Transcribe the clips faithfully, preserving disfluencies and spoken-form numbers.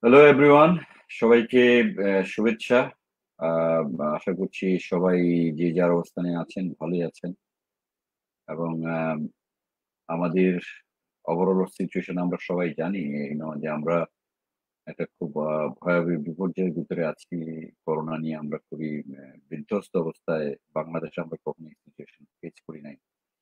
Hello everyone, সবাইকে আহ, শুভেচ্ছা। আহ, আশা করছি সবাই যে যার অবস্থানে আছেন ভালোই আছেন এবং আহ, আমাদের ওভারঅল সিচুয়েশন আমরা সবাই জানি এই নয় যে আমরা একটা খুব আহ, ভয়াবহ বিপর্যয়ের ভিতরে আছি। করোনা নিয়ে আমরা খুবই আহ, বিধ্বস্ত অবস্থায়। বাংলাদেশে আমরা কখনো সিচুয়েশন ফেস করি নাই,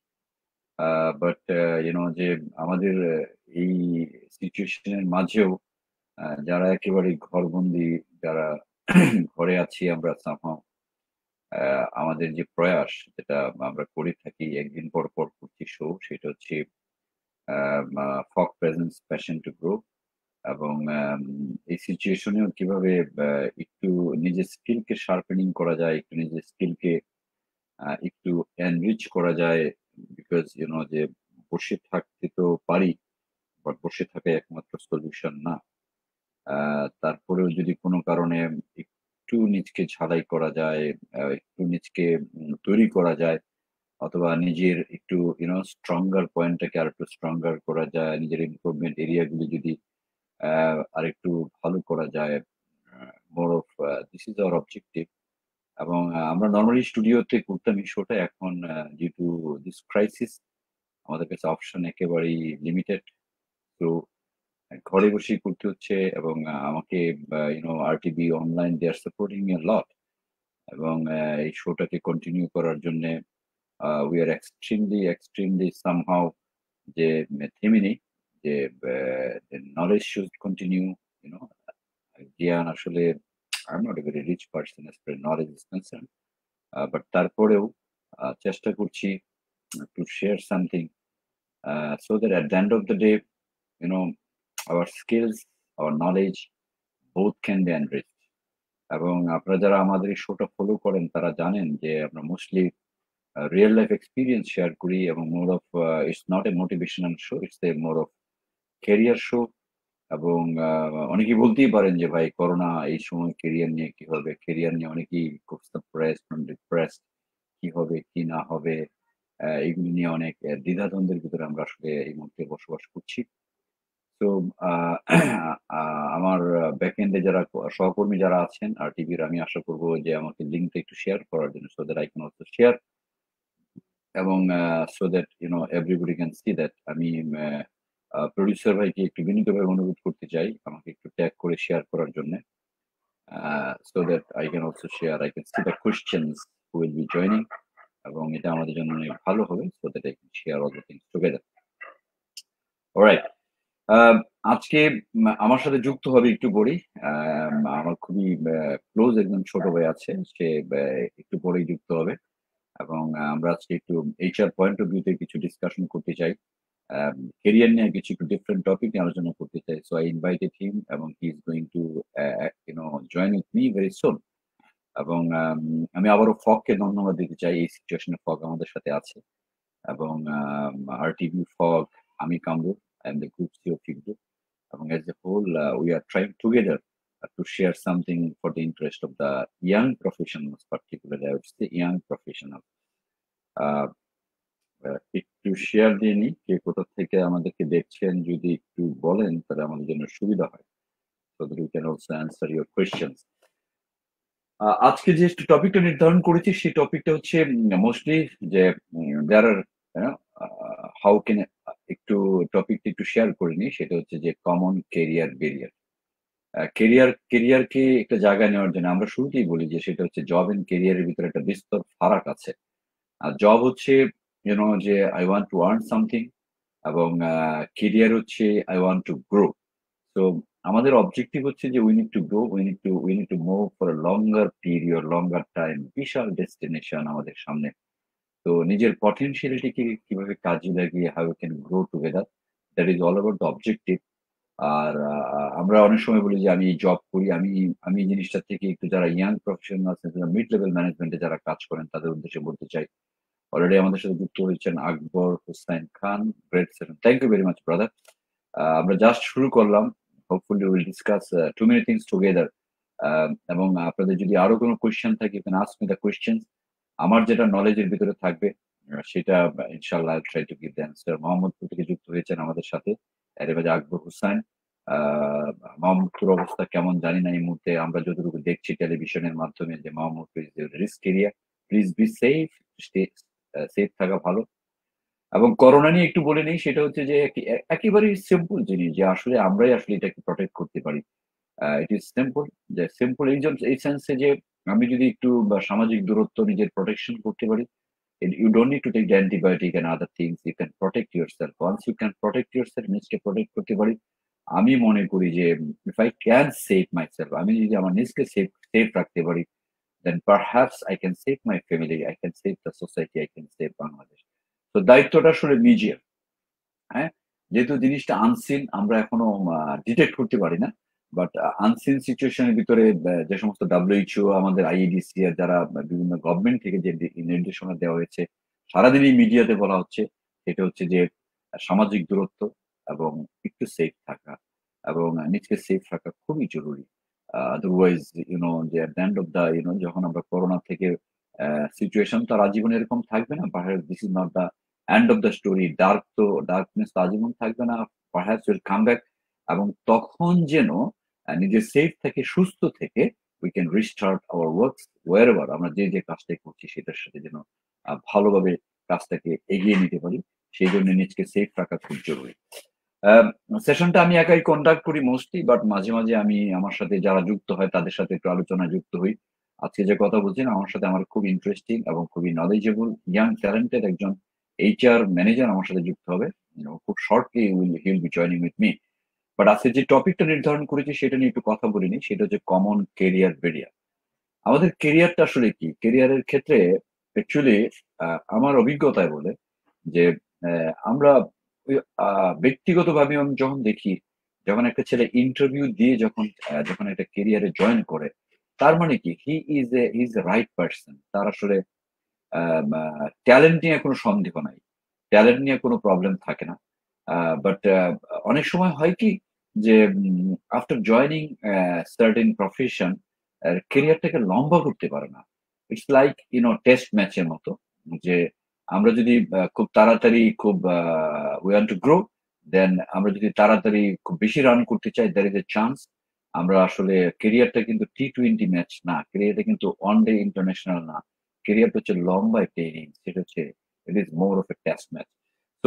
বাট ইউনো যে আমাদের আহ, এই সিচুয়েশনের মাঝেও আহ, যারা একেবারে ঘরবন্দি, যারা ঘরে আছি আমরা somehow, আহ, আমাদের যে প্রয়াস যেটা আমরা করে থাকি একদিন পর পর করছি শো, সেটা হচ্ছে ফক প্রেজেন্স প্যাশন টু গ্রো। এবং আম, এই সিচুয়েশনেও কিভাবে আহ, একটু নিজের স্কিলকে শার্পেনিং করা যায়, একটু নিজের স্কিলকে একটু এনরিচ করা যায়। বিকজ ইউনো যে বসে থাকতে তো পারি, বাট বসে থাকা একমাত্র সলিউশন না। আহ, তারপরেও যদি কোনো কারণে একটু নিজকে ঝালাই করা যায়, আহ, একটু নিজকে উম, তৈরি করা যায়, অথবা নিজের একটু ইউনো স্ট্রঙ্গার পয়েন্টটাকে আর একটু স্ট্রঙ্গার করা যায়, নিজের ইমপ্রুভমেন্ট এরিয়াগুলি যদি আহ, আর একটু ভালো করা যায়, more of this is our objective. এবং আহ, আমরা নর্মালি স্টুডিওতে করতাম এই শোটা, এখন ডিউ টু দিস ক্রাইসিস আমাদের কাছে অপশন একেবারেই লিমিটেড। তো ঘরে বসেই করতে হচ্ছে এবং আহ, আমাকে you know RTV online they are supporting me a lot. এবং আহ, এই শোটাকে কন্টিনিউ করার জন্য we are extremely extremely somehow যে থেমে নেই, যে নলেজ শুড কন্টিনিউ, ইউনো। জ্ঞান আসলে, I am not a very rich person as far knowledge is concern, but তারপরেও আহ, চেষ্টা করছি to share something, so that at the end of the day, you know, our skills, our knowledge both can be enriched. এবং আপনারা যারা আমাদের এই শোটা ফলো করেন তারা জানেন যে আমরা mostly real life experience share করি এবং more of, it's not a motivational show, it's a more of career show. এবং আহ, অনেকেই বলতেই পারেন যে ভাই করোনা এই সময় কেরিয়ার নিয়ে কি হবে, কেরিয়ার নিয়ে অনেকেই খুব সারপ্রাইজড, ডিপ্রেসড, কি হবে কি না হবে, আহ, এগুলি নিয়ে অনেক আহ, দ্বিধাদ্বন্দ্বের ভিতরে আমরা আসলে এই মুহূর্তে বসবাস করছি। তো আহ, আহ, আমার ব্যাকএন্ডে যারা ক- সহকর্মী যারা আছেন আর টিভির, আমি আশা করবো যে আমাকে লিঙ্কটা একটু শেয়ার করার জন্য, so that I can also share. এবং so that you know everybody can see that আমি প্রডিউসার ভাইকে একটু বিনীতভাবে অনুরোধ করতে চাই আমাকে একটু ট্যাগ করে শেয়ার করার জন্য, so that I can also share, I can see the questions who will be joining. এবং এটা আমাদের জন্য অনেক ভালো হবে, so that I can share all the things together. Alright. আহ, আজকে উম, আমার সাথে যুক্ত হবে একটু পরেই, আহ, আমার খুবই ক্লোজ একজন ছোট ভাই আছে, সে আহ, একটু পরেই যুক্ত হবে। এবং আহ, আমরা আজকে একটু এইচআর পয়েন্ট অফ ভিউতে কিছু ডিসকাশন করতে চাই, কেরিয়ার নিয়ে কিছু একটু ডিফারেন্ট টপিক নিয়ে আলোচনা করতে চাই। সো আই ইনভাইটেড হিম এবং he is going to you know join with me very soon. এবং আম, আমি আবারও ফগকে ধন্যবাদ দিতে চাই, এই সিচুয়েশনে ফগ আমাদের সাথে আছে। এবং আর টিভি ফগ, আমি Kamrul, I am the group CEO ফিগরুপ। এবং as a whole, uh, we are trying together uh, to share something for the interest of the young professionals, particularly I would say young professionals. Uh, uh, একটু share দিয়ে নিই, কে কোথা থেকে আমাদেরকে দেখছেন যদি একটু বলেন তাহলে আমাদের জন্য সুবিধা হয়, so that we can also answer your questions. আহ, আজকে যে টপিকটা নির্ধারণ করেছি সেই টপিকটা হচ্ছে মোস্টলি যে দেয়ার আর হাউ ক্যান, একটু টপিকটা একটু শেয়ার করে নিই, সেটা হচ্ছে যে কমন কেরিয়ার ব্যারিয়ার। কেরিয়ার কেরিয়ারকে একটা জায়গায় নেওয়ার জন্য আমরা শুরুতেই বলি যে সেটা হচ্ছে জব এন্ড কেরিয়ারের ভিতরে একটা বিস্তর ফারাক আছে। আর জব হচ্ছে ইউনো যে I want to earn something, এবং কেরিয়ার হচ্ছে আই ওয়ান্ট টু গ্রো। তো আমাদের অবজেক্টিভ হচ্ছে যে we need to grow, we need to we need to move for a longer period, longer time, বিশাল ডেস্টিনেশন আমাদের সামনে। তো নিজের পটেনশিয়ালিটিকে কিভাবে কাজে লাগিয়ে how can grow together, that is all about the objective. আর আহ, আমরা অনেক সময় বলি যে আমি জব করি, আমি আমি এই জিনিসটা থেকে একটু যারা ইয়াং প্রফেশনাল মিড লেভেল ম্যানেজমেন্টে যারা কাজ করেন তাদের উদ্দেশ্যে বলতে চাই। অলরেডি আমাদের সাথে যুক্ত হয়েছেন Akbar Hussain Khan, great seven, thank you very much brother. আমরা জাস্ট শুরু করলাম, hopefully will discuss too many things together. এবং আপনাদের যদি আরো কোনো কোয়েশ্চেন থাকে, you can ask me the question. আমার যেটা নলেজের ভিতরে থাকবে আহ, সেটা ইনশাল্লাহ try to give the answer. Mohammadpur থেকে যুক্ত হয়েছেন আমাদের সাথে এর আকবর হুসাইন। আহ মাহমুদপুর অবস্থা কেমন জানি না এই মুহূর্তে। আমরা যতটুকু দেখছি টেলিভিশনের মাধ্যমে যে Mahmudpur is risk area. Please be safe, stay safe থাকা ভালো। এবং করোনা নিয়ে একটু বলে নেই, সেটা হচ্ছে যে একে- এ- একেবারেই সিম্পল জিনিস যে আসলে আমরাই আসলে এটাকে প্রটেক্ট করতে পারি। ইট ইজ সিম্পল, যে সিম্পল এই জন্য এই সেন্সে যে আমি যদি একটু বা সামাজিক দূরত্ব নিজের প্রোটেকশন করতে পারি, you don't need to take the antibiotic and other things, you can protect yourself. Once you can protect yourself, নিজকে প্রোটেক্ট করতে পারি, আমি মনে করি যে if I can save myself, আমি যদি আমার নিজকে সেভ সেভ রাখতে পারি, then perhaps I can save my family, I can save the society, I can save Bangladesh. তো দায়িত্বটা আসলে নিজের। হ্যাঁ? যেহেতু জিনিসটা আনসিন, আমরা এখনো আ ডিটেক্ট করতে পারি না। বাট আ আনসিন সিচুয়েশন এর ভিতরে ব্যা যে সমস্ত ডব্লিউ এইচ ও, আমাদের আই ই ডি সি এর যারা বা বিভিন্ন গভর্নমেন্ট থেকে যে দি নির্দেশনা দেওয়া হয়েছে, সারাদিনই মিডিয়াতে বলা হচ্ছে, সেটা হচ্ছে যে আ সামাজিক দূরত্ব এবং একটু সেফ থাকা এবং আ নিজকে সেফ রাখা খুবই জরুরি। আ otherwise you know at the end end of you know নো যখন আমরা করোনা থেকে অ্যা সিচুয়েশন তো আর আজীবন এরকম থাকবে না। Perhaps this is not the end of the story. Dark তো ডার্কনেস তো আজীবন থাকবে না। পারহ্যাপস উইল কাম ব্যাক এবং তখন যেন আ নিজে সেফ থেকে সুস্থ থেকে we can restart our works wherever, আমরা যে, যে কাজটাই করছি সেটার সাথে যেন আ ভালোভাবে কাজটাকে এগিয়ে নিতে পারি। সেইজন্য নিজকে সেফ রাখা খুব জরুরি। আম সেশনটা আমি একাই কন্ডাক্ট করি মোস্টলি, বাট মাঝে, মাঝে আমি আমার সাথে যারা যুক্ত হয় তাদের সাথে একটু আলোচনায় যুক্ত হই। আজকে যে কথা বলছি না, আমার সাথে আমার খুব ইন্টারেস্টিং এবং খুবই নলেজেবল ইয়াং ট্যালেন্টেড একজন এইচ আর ম্যানেজার আমার সাথে যুক্ত হবে। You know, খুব shortly will he will be joining with me. But আজকে যে টপিকটা নির্ধারণ করেছি সেটা নিয়ে একটু কথা বলে নিই। সেটা হচ্ছে কমন ক্যারিয়ার ব্যারিয়ার। আমাদের ক্যারিয়ারটা আসলে কি? ক্যারিয়ারের ক্ষেত্রে অ্যাকচুয়ালি আ আমার অভিজ্ঞতায় বলে যে অ্যা আমরা ওই আ ব্যক্তিগতভাবে আমি যখন দেখি, যখন একটা ছেলে ইন্টারভিউ দিয়ে যখন আ যখন একটা ক্যারিয়ারে জয়েন করে, তার মানে কি? He is a he is the right person. তার আসলে আ মা ট্যালেন্ট নিয়ে কোনো সন্দেহ নাই। ট্যালেন্ট নিয়ে কোনো প্রবলেম থাকে না। আ বাট আ অনেক সময় হয় কি? যে um after joining a certain profession a ক্যারিয়ারটাকে লম্বা করতে পারে না। It's like you know test ম্যাচের মতো। যে আমরা যদি আ খুব তাড়াতাড়ি খুব আ we want to grow, দেন আমরা যদি তাড়াতাড়ি খুব বেশি রান করতে চাই, there is a chance আমরা আসলে ক্যারিয়ারটা কিন্তু টি টোয়েন্টি ম্যাচ না। ক্যারিয়ারটা কিন্তু ওয়ান ডে ইন্টারন্যাশনাল না। ক্যারিয়ারটা হচ্ছে লম্বা একটা ইনিংস। সেটা হচ্ছে it is more of a test match. তো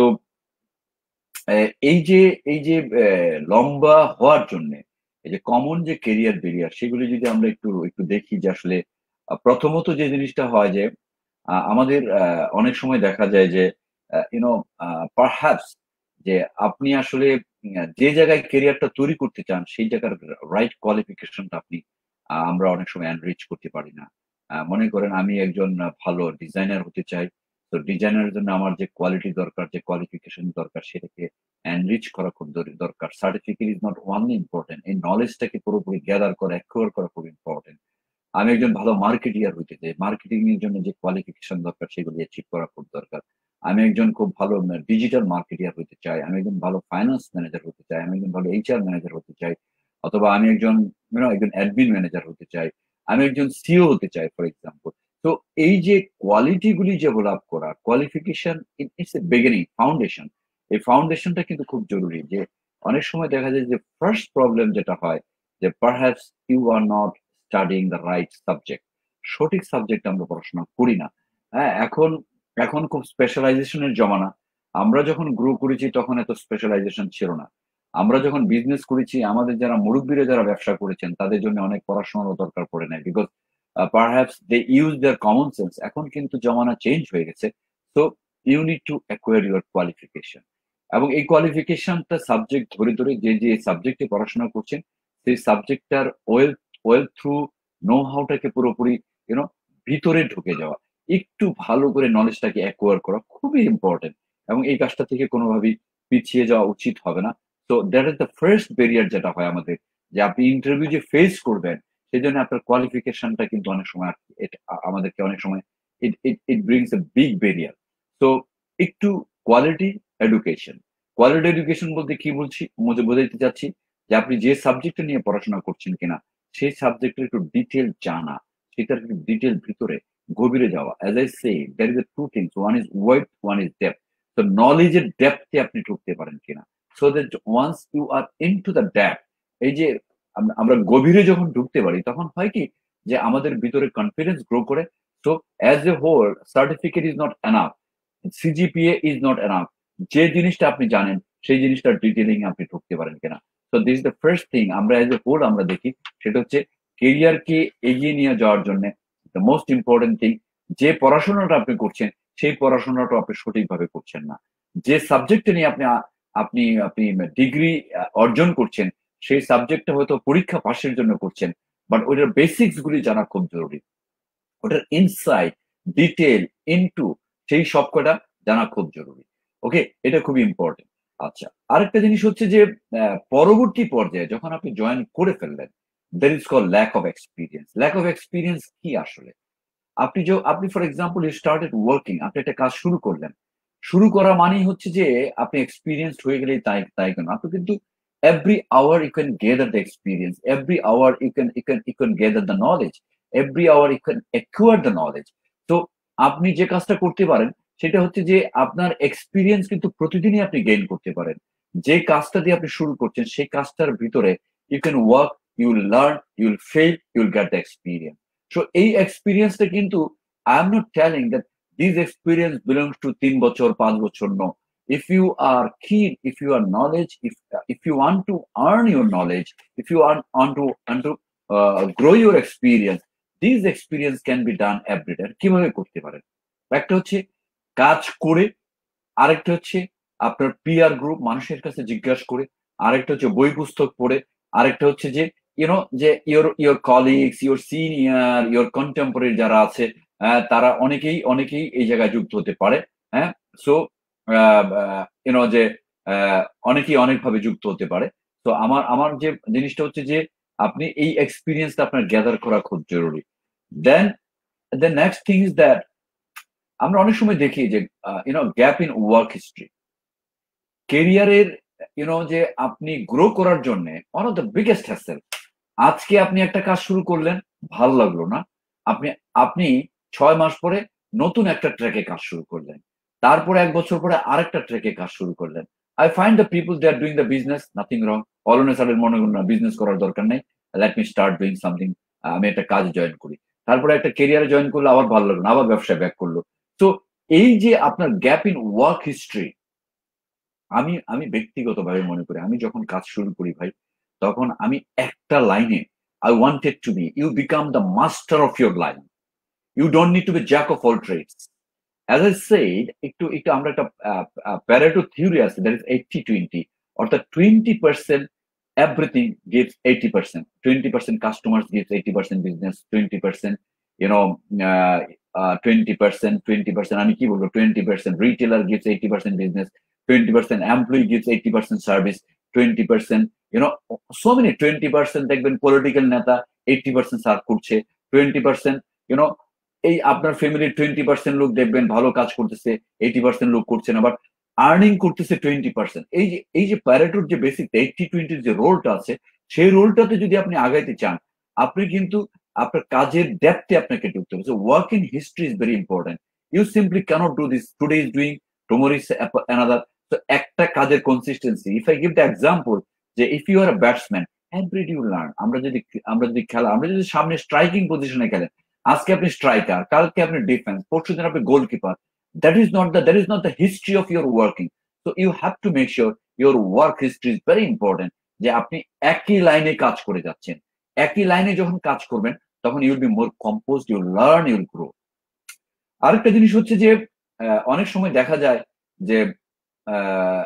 অ্যা এই যে এই যে অ্যা লম্বা হওয়ার জন্যে এই যে কমন যে ক্যারিয়ার ব্যারিয়ার সেগুলি যদি আমরা একটু একটু দেখি যে আসলে আ প্রথমত যে জিনিসটা হয় যে আ আমাদের আ অনেক সময় দেখা যায় যে uh you know uh perhaps যে আপনি আসলে আ যে জায়গায় ক্যারিয়ারটা তৈরি করতে চান সেই জায়গার রা রাইট কোয়ালিফিকেশন টা আপনি আ আমরা অনেক সময় এনরিচ করতে পারি না। আ মনে করেন আমি একজন আ ভালো ডিজাইনার হতে চাই। তো ডিজাইনারের জন্য আমার যে কোয়ালিটি দরকার, যে কোয়ালিফিকেশন দরকার সেটাকে এনরিচ করা খুব দরি দরকার। Certificate is not only important. এই নলেজটাকে পুরোপুরি গ্যাদার করা, অ্যাকুয়ার করা খুব ইম্পোর্টেন্ট। আমি একজন ভালো মার্কেটিয়ার হইতে চাই। মার্কেটিং এর জন্য যে কোয়ালিফিকেশন দরকার সেগুলি অ্যাচিভ করা খুব দরকার। আমি একজন খুব ভালো ম্যা ডিজিটাল মার্কেটিয়ার হইতে চাই। আমি একজন ভালো ফাইন্যান্স ম্যানেজার হতে চাই। আমি একজন ভালো এইচ আর ম্যানেজার হতে চাই। অথবা আমি একজন ইউ নো একজন অ্যাডমিন ম্যানেজার হতে চাই। আমি একজন সি ই ও হতে চাই ফর এক্সাম্পল। তো এই যে কোয়ালিটি গুলি ডেভেলপ করা, qualification it it's a beginning, foundation. এই ফাউন্ডেশনটা কিন্তু খুব জরুরি। যে অনেক সময় দেখা যায় যে ফার্স্ট প্রবলেম যেটা হয় যে perhaps you are not studying the right subject. সঠিক সাবজেক্টে আমরা পড়াশোনা করি না। হ্যাঁ? এখন এখন খুব স্পেশালাইজেশন এর জমানা। আমরা যখন গ্রো করেছি তখন এত স্পেশালাইজেশন ছিল না। আমরা যখন বিজনেস করেছি, আমাদের যারা মুরুব্বিরা যারা ব্যবসা করেছেন তাদের জন্য অনেক পড়াশোনারও দরকার পড়ে নাই। Because uh perhaps they use their common sense. এখন কিন্তু জমানা চেঞ্জ হয়ে গেছে। So you need to acquire your qualification. এবং এই কোয়ালিফিকেশনটা সাবজেক্ট ধরে, ধরে যে, যে সাবজেক্টে পড়াশোনা করছেন সেই সাবজেক্টটার well well through know how টাকে পুরোপুরি ইউ নো ভিতরে ঢুকে যাওয়া। একটু ভালো করে নলেজটাকে অ্যাকোয়ার করা খুবই ইম্পোর্টেন্ট এবং এই কাজটা থেকে কোনোভাবেই পিছিয়ে যাওয়া উচিত হবে না। So that is the first barrier যেটা হয় আমাদের, যে আপনি ইন্টারভিউ যে ফেস করবেন সেজন্য আপনার কোয়ালিফিকেশনটা কিন্তু অনেক সময় আ এটা আ আমাদেরকে অনেক সময় it it it brings a big barrier. So একটু কোয়ালিটি এডুকেশন। কোয়ালিটি এডুকেশন বলতে কি বলছি? মজে বোঝাইতে চাচ্ছি যে আপনি যে সাবজেক্টটা নিয়ে পড়াশোনা করছেন কিনা, সেই সাবজেক্টের একটু ডিটেইল জানা, সেটার একটু ডিটেইল ভিতরে গভীরে যাওয়া। As I say, there is a two things. One is width, one is depth. তো knowledge এর ডেপথ এ আপনি ঢুকতে পারেন কিনা? So that once you are into the depth, এই যে আম- আমরা গভীরে যখন ঢুকতে পারি তখন হয় কি যে আমাদের ভিতরে কনফিডেন্স গ্রো করে। So as a whole certificate is not enough, CGPA is not enough. যে জিনিসটা আপনি জানেন সেই জিনিসটার ডিটেলিং আপনি ঢুকতে পারেন কিনা। তো দিস দ্য ফার্স্ট থিং আমরা এজ এ হোল আমরা দেখি, সেটা হচ্ছে কেরিয়ারকে এগিয়ে নিয়ে যাওয়ার জন্য দ্য মোস্ট ইম্পর্টেন্ট থিং, যে পড়াশোনাটা আপনি করছেন সেই পড়াশোনাটা আপনি সঠিকভাবে করছেন না। যে সাবজেক্টে নিয়ে আপনি আ- আপনি আপনি ডিগ্রি অর্জন করছেন সেই সাবজেক্টটা হয়তো পরীক্ষা পাশের জন্য করছেন, বাট ওইটার বেসিক্স গুলি জানা খুব জরুরি। ওটার ইনসাইট, ডিটেল, ইনটু সেই সবকটা জানা খুব জরুরি। ওকে, এটা খুবই ইম্পর্টেন্ট। আচ্ছা, আরেকটা জিনিস হচ্ছে যে আহ, পরবর্তী পর্যায়ে যখন আপনি জয়েন করে ফেললেন, that is call lack of experience. Lack of experience কি আসলে? আপনি যে আপনি for example you started working, আপনি একটা কাজ শুরু করলেন। শুরু করা মানেই হচ্ছে যে আপনি এক্সপিরিয়েন্সড হয়ে গেলেই তাই তাই কেন, আপনি কিন্তু every hour you can gather the experience, every hour you can you can you can gather the knowledge, every hour you can acquire the knowledge. তো আপনি যে কাজটা করতে পারেন সেটা হচ্ছে যে আপনার এক্সপিরিয়েন্স কিন্তু প্রতিদিনই আপনি গেইন করতে পারেন। যে কাজটা দিয়ে আপনি শুরু করছেন সেই কাজটার ভিতরে you can work, you will learn, you will fail, you will get the experience. So এই এক্সপিরিয়েন্সটা কিন্তু, I am not telling that this experience belongs to তিন বছর পাঁচ বছর, no. If you are keen, if you are knowledge, if if you want to earn your knowledge, if you want, want to want to uh, grow your experience, these experience can be done every day. কিভাবে করতে পারেন? একটা হচ্ছে কাজ করে, আরেকটা হচ্ছে আপনার পিয়ার গ্রুপ মানুষের কাছে জিজ্ঞাসা করে, আরেকটা হচ্ছে বই পুস্তক পড়ে, আরেকটা হচ্ছে যে ইউনো যে your your colleagues, your senior, your contemporary যারা আছে, আহ, তারা অনেকেই অনেকেই এই জায়গায় যুক্ত হতে পারে। হ্যাঁ, সো ইউনো যে আহ, অনেকেই অনেকভাবে যুক্ত হতে পারে। তো আমার আমার যে জিনিসটা হচ্ছে যে আপনি এই এক্সপিরিয়েন্সটা আপনার গ্যাদার করা খুব জরুরি। Then the next thing is that আমরা অনেক সময় দেখি যে you know gap in work history, কেরিয়ারের ইউনো যে আপনি গ্রো করার জন্য one of the biggest hassle. আজকে আপনি একটা কাজ শুরু করলেন, ভাল লাগলো না, আপনি আপনি ছয় মাস পরে নতুন একটা ট্র্যাকে কাজ শুরু করলেন, তারপরে এক বছর পরে আরেকটা ট্র্যাকে কাজ শুরু করলেন। I find the people they are doing the business, nothing wrong. Always sudden মনে করুন না বিজনেস করার দরকার নেই, let me start doing something, আমি একটা কাজ জয়েন করি। তারপরে একটা কেরিয়ারে জয়েন করলো, আবার ভালো লাগলো না, আবার ব্যবসায় ব্যাক করলো। তো এই যে আপনার গ্যাপ ইন ওয়ার্ক হিস্ট্রি, আমি আমি ব্যক্তিগতভাবে মনে করি আমি যখন কাজ শুরু করি ভাই, তখন আমি একটা লাইনে I wanted to be you become the master of your line, you don't need to be jack of all trades. As I said, একটু একটু আমরা একটা প্যারেটো থিওরি আছে, দ্যাট ইজ এইটটি টোয়েন্টি, অর্থাৎ twenty percent everything gives eighty percent, twenty percent customers gives eighty percent business, twenty percent you know twenty percent twenty percent আমি কি বলবো, twenty percent retailer gives eighty percent business, twenty percent employee gives eighty percent service, twenty percent you know so many, twenty percent দেখবেন political নেতা eighty percent serve করছে, twenty percent you know এই আপনার ফ্যামিলির twenty percent লোক দেখবেন ভালো কাজ করতেছে, এইটি পার্সেন্ট লোক করছে না, বাট আর্নিং করতেছে টোয়েন্টি পার্সেন্ট। এই যে এই যে প্যারেটোর যে বেসিক এইটটি টোয়েন্টির যে রোলটা আছে, সেই রোলটাতে যদি আপনি আগাইতে চান, আপনি কিন্তু আপনার কাজের ডেপথে আপনাকে ঢুকতে হবে। So work in history is very important. You simply can't do this, today is doing, tomorrow is another. তো একটা কাজের consistency, if I give the example, যে if you are a batsman, every day you learn. আমরা যদি আমরা যদি খেলা, আমরা যদি সামনে স্ট্রাইকিং পজিশনে খেলেন, আজকে আপনি স্ট্রাইকার, কালকে আপনি ডিফেন্স, পরশু দিন আপনি goalkeeper, that is not the that is not the history of your working. So you have to make sure your work history is very important, যে আপনি একই লাইনে কাজ করে যাচ্ছেন। একই লাইনে যখন কাজ করবেন তখন you'll be more compose, you'll learn, you'll grow. আরেকটা জিনিস হচ্ছে যে আহ, অনেক সময় দেখা যায় যে আহ,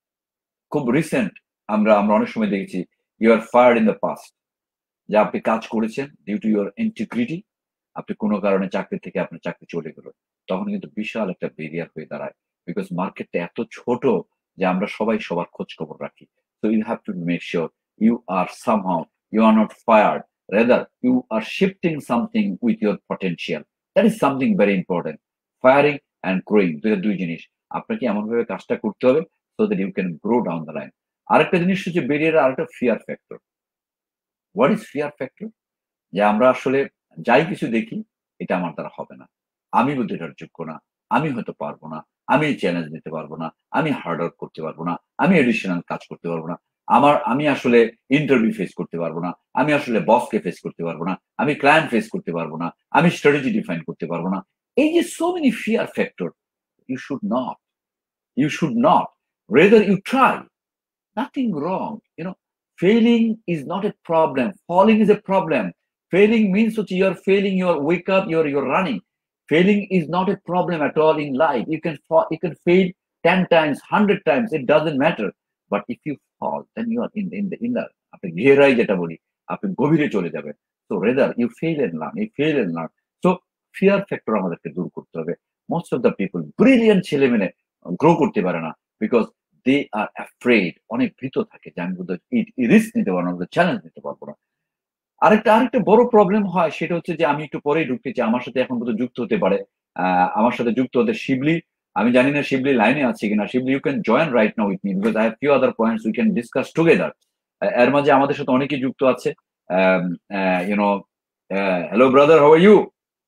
খুব রিসেন্ট আমরা আমরা অনেক সময় দেখেছি you are fired in the past, যে আপনি কাজ করেছেন ডিউ টু ইউর ইন্টিগ্রিটি, আপনি কোনো কারণে চাকরি থেকে আপনার চাকরি চলে গেল, তখন কিন্তু বিশাল একটা ব্যারিয়ার হয়ে দাঁড়ায়। বিকজ মার্কেটটা এত ছোট যে আমরা সবাই সবার খোঁজ খবর রাখি। So you have to make sure you are somehow, you are not fired, rather you are shifting something with your potential. That is something very important. Firing and growing, দুই দুই জিনিস। আপনাকে এমনভাবে কাজটা করতে হবে so that you can grow down the line. আরেকটা জিনিস হচ্ছে ব্যারিয়ার, আরেকটা fear factor. What is fear factor? যে আমরা আসলে যাই কিছু দেখি, এটা আমার দ্বারা হবে না, আমি বলতে এটার যোগ্য না, আমি হয়তো পারবো না, আমি চ্যালেঞ্জ নিতে পারবো না, আমি হার্ড ওয়ার্ক করতে পারবো না, আমি এডিশনাল কাজ করতে পারবো না, আমার আমি আসলে ইন্টারভিউ ফেস করতে পারবো না, আমি আসলে বসকে ফেস করতে পারবো না, আমি ক্লায়েন্ট ফেস করতে পারবো না, আমি স্ট্র্যাটেজি ডিফাইন করতে পারবো না। এই যে so many fear factor, you should not, you should not, rather you try, nothing wrong. You know, failing is not a problem. Falling is a problem. Failing means that you are failing, you are wake up, you're you're running. Failing is not a problem at all in life. You can fall, you can fail ten times, hundred times, it doesn't matter. But if you fall, then you are in in the in the আপনি গেরাই যেটা বলি, আপনি গভীরে চলে যাবেন। So rather you fail and learn, you fail and learn. So fear factor আমাদেরকে দূর করতে হবে। Most of the people, brilliant ছেলেমেয়ে গ্রো করতে পারে না because they are afraid, অনেক ভীত থাকে যে আমি বোধহয় এই রিস্ক নিতে পারবো না, চ্যালেঞ্জ নিতে পারবো না। আরেকটা আরেকটা বড় প্রবলেম হয় সেটা হচ্ছে যে আমি একটু পরেই ঢুকতে চাই, আমার সাথে এখন পর্যন্ত যুক্ত হতে পারে। আহ, আমার সাথে যুক্ত হতে শিবলি, আমি জানি না শিবলি লাইনে আছে কিনা। Shibli, you can join right now with me because I have few other points we can discuss together. এর মাঝে আমাদের সাথে অনেকেই যুক্ত আছে। You know, hello brother, how are you?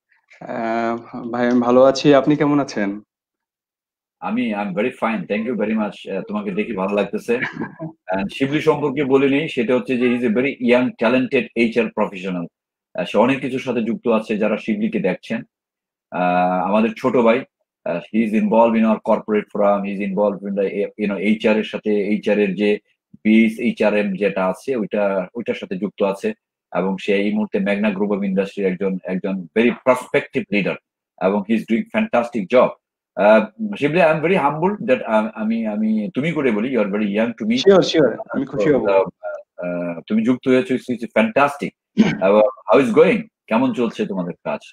ভাই আমি ভালো আছি, আপনি কেমন আছেন? আমি I am very fine, thank you very much. তোমাকে দেখি ভালো লাগতেছে। শিবলি সম্পর্কে বলিনি, সেটা হচ্ছে যে is a very young talented HR professional. সে অনেক কিছুর সাথে যুক্ত আছে যারা শিবলিকে দেখছেন। আহ, আমাদের ছোট ভাই, he is involve in our corporate forum, he is involve in the you know HR এর সাথে, এইচআর এর যে বিস এইচআরএম যেটা আছে ওইটা ওইটার সাথে যুক্ত আছে এবং সে এই মুহূর্তে ম্যাগনা গ্রুপ অফ ইন্ডাস্ট্রির একজন একজন ভেরি প্রসপেক্টিভ লিডার এবং he is doing fantastic job. Shibli, I am very humble that আমি আমি তুমি করে বলি, you are very young to me. Sure sure আমি খুশি হব। তুমি যুক্ত হয়েছো, it's fantastic. How is going, কেমন চলছে তোমাদের কাজ?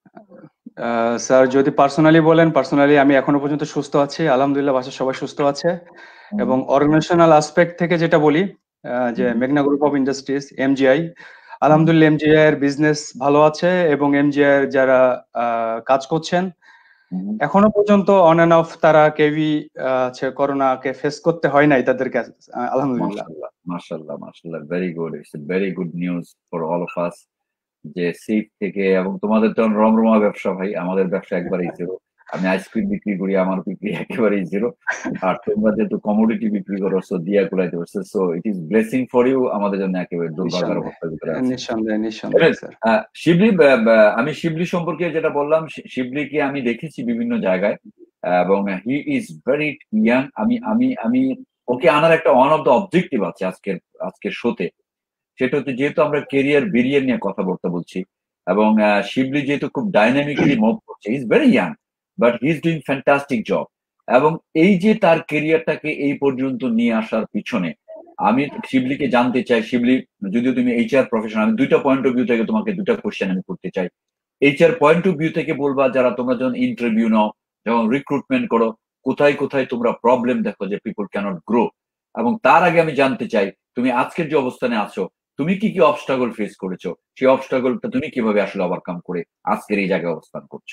স্যার যদি পার্সোনালি বলেন, পার্সোনালি আমি এখনো পর্যন্ত সুস্থ আছি, আলহামদুলিল্লাহ, বাসার সবাই সুস্থ আছে। এবং অর্গানাইজেশনাল আসপেক্ট থেকে যেটা বলি, যে মেঘনা গ্রুপ অফ ইন্ডাস্ট্রিজ এমজিআই, আলহামদুলিল্লাহ এমজিআই এর বিজনেস ভালো আছে এবং এমজিআই এর যারা কাজ করছেন এখনো পর্যন্ত অন এন্ড অফ তারা কেউই করোনাকে ফেস করতে হয় নাই তাদেরকে, আলহামদুলিল্লাহ। মাশাআল্লাহ মাশাআল্লাহ, very good, it's a very good news for all of us যে সেফ থেকে। এবং তোমাদের তো রমরমা ব্যবসা ভাই, আমাদের ব্যবসা একবারেই জিরো। আমি আইসক্রিম বিক্রি করি, আমার বিক্রি একেবারেই জিরো। আর তোমরা যেহেতু কমোডিটি বিক্রি করো, সো দিয়া কুলাইতে পারছো, so it is blessing for you. আমাদের জন্য একেবারে দুর্ভাগ্যের অবস্থার ভিতরে আছে। নিঃসন্দেহে নিঃসন্দেহে স্যার। শিবলি, আমি শিবলি সম্পর্কে যেটা বললাম, শিবলিকে আমি দেখেছি বিভিন্ন জায়গায় এবং হি ইজ ভেরি ইয়াং। আমি আমি আমি ওকে আনার একটা ওয়ান অফ দ্য অবজেক্টিভ আছে আজকের আজকের শোতে, সেটা হচ্ছে যেহেতু আমরা কেরিয়ার বেরিয়ার নিয়ে কথাবার্তা বলছি এবং শিবলি যেহেতু খুব ডাইনামিক্যালি মুভ করছে, is very young but he is doing fantastic job. এবং এই যে তার কেরিয়ারটাকে এই পর্যন্ত নিয়ে আসার পিছনে আমি শিবলিকে জানতে চাই। শিবলি, যদিও তুমি এইচআর প্রফেশনাল, আমি দুইটা পয়েন্ট অফ ভিউ থেকে তোমাকে দুটা কোশ্চেন আমি করতে চাই। এইচআর পয়েন্ট অফ ভিউ থেকে বলবা, যারা তোমরা যখন ইন্টারভিউ নাও, যখন রিক্রুটমেন্ট করো, কোথায় কোথায় তোমরা প্রবলেম দেখো যে পিপল ক্যানট গ্রো। এবং তার আগে আমি জানতে চাই তুমি আজকের যে অবস্থানে আছো, তুমি কি কি অবস্ট্রাগল ফেস করেছো, সেই অবস্ট্রাগলটা তুমি কিভাবে আসলে ওভারকাম করে আজকের এই জায়গায় অবস্থান করছো?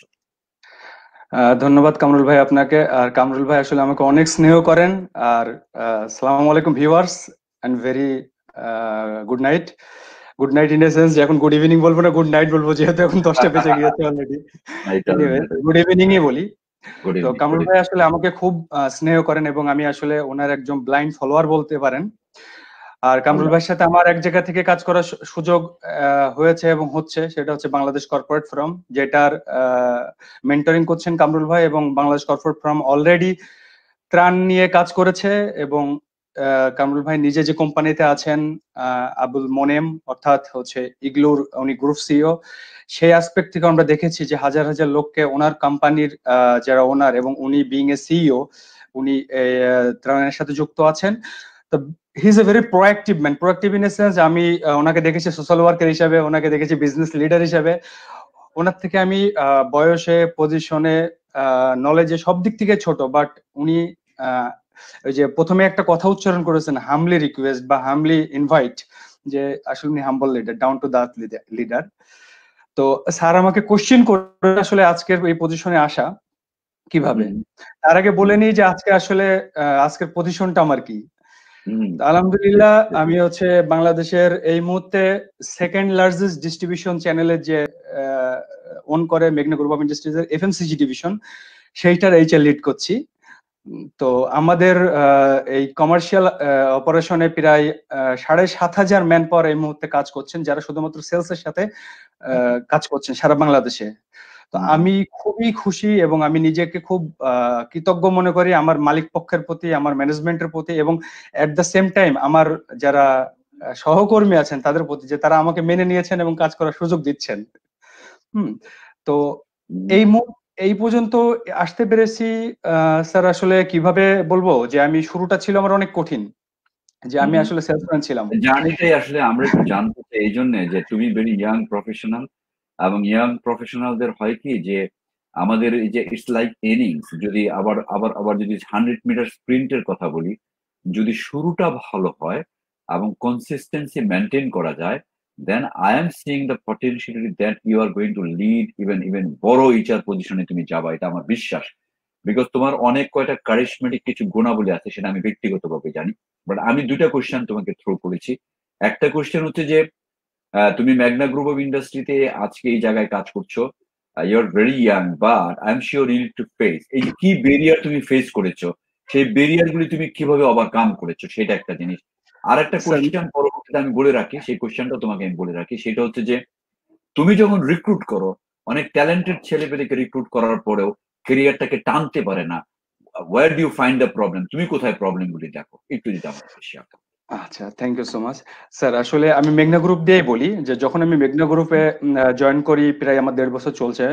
ধন্যবাদ কামরুল ভাই আপনাকে। আর কামরুল ভাই আসলে আমাকে অনেক স্নেহ করেন। আর আসসালামু আলাইকুম viewers and very good night. Good night in the sense যে এখন গুড ইভিনিং বলবো না, গুড নাইট বলবো, যেহেতু এখন দশটা বেজে গিয়েছে অলরেডি। গুড ইভিনিং ই বলি। তো কামরুল ভাই আসলে আমাকে খুব স্নেহ করেন এবং আমি আসলে ওনার একজন ব্লাইন্ড ফলোয়ার বলতে পারেন। আর কামরুল ভাইয়ের সাথে আমার এক জায়গা থেকে কাজ করার সুযোগ হয়েছে এবং হচ্ছে, সেটা হচ্ছে বাংলাদেশ কর্পোরেট ফোরাম, যেটার মেন্টরিং করছেন কামরুল ভাই। এবং বাংলাদেশ কর্পোরেট ফোরাম অলরেডি ত্রাণ নিয়ে কাজ করেছে এবং কামরুল ভাই নিজে যে কোম্পানিতে আছেন, আবুল মোনেম, অর্থাৎ হচ্ছে ইগলুর উনি গ্রুপ সিইও, সেই আসপেক্ট থেকে আমরা দেখেছি যে হাজার হাজার লোককে ওনার কোম্পানির যারা ওনার এবং উনি বিং এ সিইও, উনি ত্রাণের সাথে যুক্ত আছেন। তো he is a very proactive man. Proactive in a sense আমি ওনাকে দেখেছি সোশ্যাল ওয়ার্কার হিসাবে, ওনাকে দেখেছি বিজনেস লিডার হিসাবে। ওনার থেকে আমি বয়সে, পজিশনে, নলেজে সব দিক থেকে ছোট, বাট উনি ওই যে প্রথমে একটা কথা উচ্চারণ করেছেন, হামলি রিকোয়েস্ট বা হামলি ইনভাইট, যে আসলে উনি humble leader, down to the earth leader. তো স্যার আমাকে কোশ্চেন করে আসলে আজকের এই পজিশনে আসা কিভাবে। তার আগে বলে নিই যে আজকে আসলে আজকের পজিশনটা আমার কি। আলহামদুলিল্লাহ আমি হচ্ছে বাংলাদেশের এই মুহূর্তে সেকেন্ড লার্জেস্ট ডিস্ট্রিবিউশন চ্যানেলের যে ওন করে মেঘনা গ্রুপ অফ ইন্ডাস্ট্রিজের এফএমসিজি ডিভিশন, সেইটার এইচআর লিড করছি। তো আমাদের এই কমার্শিয়াল অপারেশনে প্রায় সাড়ে সাত হাজার ম্যান পাওয়ার এই মুহূর্তে কাজ করছেন, যারা শুধুমাত্র সেলস এর সাথে কাজ করছেন সারা বাংলাদেশে। তো আমি খুবই খুশি এবং আমি নিজেকে খুব কৃতজ্ঞ মনে করি আমার মালিক পক্ষের প্রতি, আমার ম্যানেজমেন্টের প্রতি, এবং এট দ্য সেম টাইম আমার যারা সহকর্মী আছেন তাদের প্রতি, যে তারা আমাকে মেনে নিয়েছেন এবং কাজ করার সুযোগ দিচ্ছেন। হুম তো এই এই পর্যন্ত আসতে পেরেছি স্যার। আসলে কিভাবে বলবো যে আমি শুরুটা ছিল আমার অনেক কঠিন, যে আমি আসলে সেলসম্যান ছিলাম। জার্নিটাই আসলে আমরা একটু জানতে চাই এই জন্য যে তুমি ভেরি ইয়াং প্রফেশনাল, এবং ইয়াং প্রফেশনালদের হয় কি যে আমাদের এই যে ইটস লাইক ইনিংস, যদি আবার আবার আবার যদি হান্ড্রেড মিটার স্প্রিন্টের কথা বলি, যদি শুরুটা ভালো হয় এবং কনসিস্টেন্সি মেনটেন করা যায়, then I am seeing the potentiality that you are going to lead even even বড় এইচআর পজিশনে তুমি যাবা, এটা আমার বিশ্বাস। বিকজ তোমার অনেক কয়টা কারিশমেটিক কিছু গুণাবলী আছে, সেটা আমি ব্যক্তিগতভাবে জানি। বাট আমি দুইটা কোশ্চেন তোমাকে থ্রো করেছি। একটা কোশ্চেন হচ্ছে যে তুমি ম্যাগনা গ্রুপ অফ ইন্ডাস্ট্রিতে আজকে এই জায়গায় কাজ করছো, you are very young, but I am sure you need to face, এই যে কি ব্যারিয়ার তুমি ফেস করেছো, সেই ব্যারিয়ার গুলি তুমি কিভাবে ওভারকাম করেছো, সেটা একটা জিনিস। আর একটা কোশ্চেন পরবর্তীতে আমি বলে রাখি, সেই কোশ্চেনটা তোমাকে আমি বলে রাখি, সেটা হচ্ছে যে তুমি যখন রিক্রুট করো, অনেক ট্যালেন্টেড ছেলেপেলেকে রিক্রুট করার পরেও ক্যারিয়ারটাকে টানতে পারে না, where do you find the problem, তুমি কোথায় প্রবলেম গুলি দেখো, একটু যদি আমাকে শেয়ার করো। আচ্ছা, thank you so much sir. আসলে আমি মেঘনা গ্রুপ দিয়েই বলি যে যখন আমি মেঘনা গ্রুপে জয়েন করি, প্রায় আমার দেড় বছর চলছে,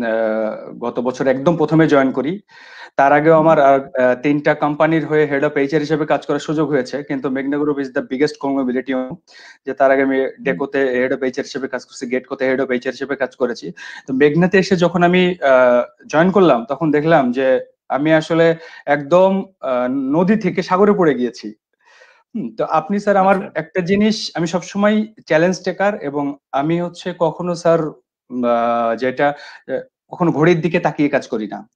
গত বছর একদম প্রথমে জয়েন করি। তার আগেও আমার তিনটা কোম্পানির হয়ে হেড অফ এইচআর হিসেবে কাজ করার সুযোগ হয়েছে, কিন্তু মেঘনা group is the biggest conglomerate, যে তার আগে আমি ডেকোতে হেড অফ এইচআর হিসেবে কাজ করছি, গেটকোতে হেড অফ এইচআর হিসেবে কাজ করেছি। তো মেঘনাতে এসে যখন আমি জয়েন করলাম, তখন দেখলাম যে আমি আসলে একদম নদী থেকে সাগরে পড়ে গিয়েছি। তো আপনি স্যার আমার একটা জিনিস, আমি সবসময় চ্যালেঞ্জ টেকার, এবং আমি হচ্ছে কখনো স্যার যেটা কখনো ঘড়ির দিকে তাকিয়ে কাজ করি না।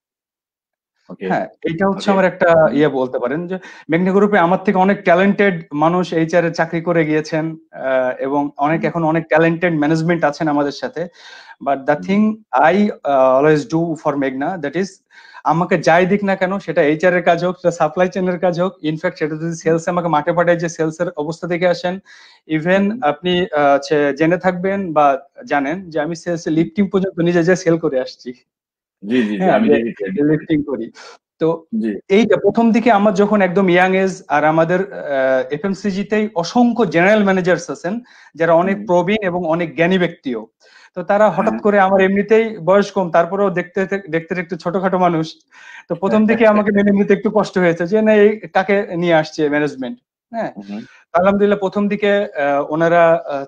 হ্যাঁ, এটা হচ্ছে আমার একটা ইয়ে বলতে পারেন, যে মেঘনা গ্রুপে আমার থেকে অনেক ট্যালেন্টেড মানুষ এইচআর এর চাকরি করে গিয়েছেন, এবং অনেক এখন অনেক ট্যালেন্টেড ম্যানেজমেন্ট আছেন আমাদের সাথে। But the thing I always do for মেঘনা, দ্যাট ইজ আমাকে যাই দিক না কেন, সেটা এইচআর এর কাজ হোক, সেটা সাপ্লাই চেনের কাজ হোক, ইনফ্যাক্ট সেটা যদি সেলস আমাকে মাঠে পাঠায়, যে সেলস এর অবস্থা দেখে আসেন, ইভেন আপনি জেনে থাকবেন বা জানেন যে আমি সেলস লিফটিং পর্যন্ত নিজে যে সেল করে আসছি। জি জি আমি লিফটিং করি। তো এইটা প্রথম দিকে আমার যখন একদম ইয়াং এজ, আর আমাদের এফএমসিজি তেই অসংখ্য জেনারেল ম্যানেজার্স আছেন যারা অনেক প্রবীণ এবং অনেক জ্ঞানী ব্যক্তিও। তো তারা হঠাৎ করে, আমার এমনিতেই বয়স কম, তারপরেও দেখতে দেখতে একটু ছোটখাটো মানুষ, তো প্রথম দিকে আমাকে মেনে নিতে একটু কষ্ট হয়েছে, যে না এই কাকে নিয়ে আসছে ম্যানেজমেন্ট। হ্যাঁ, আলহামদুলিল্লাহ প্রথম দিকে ওনারা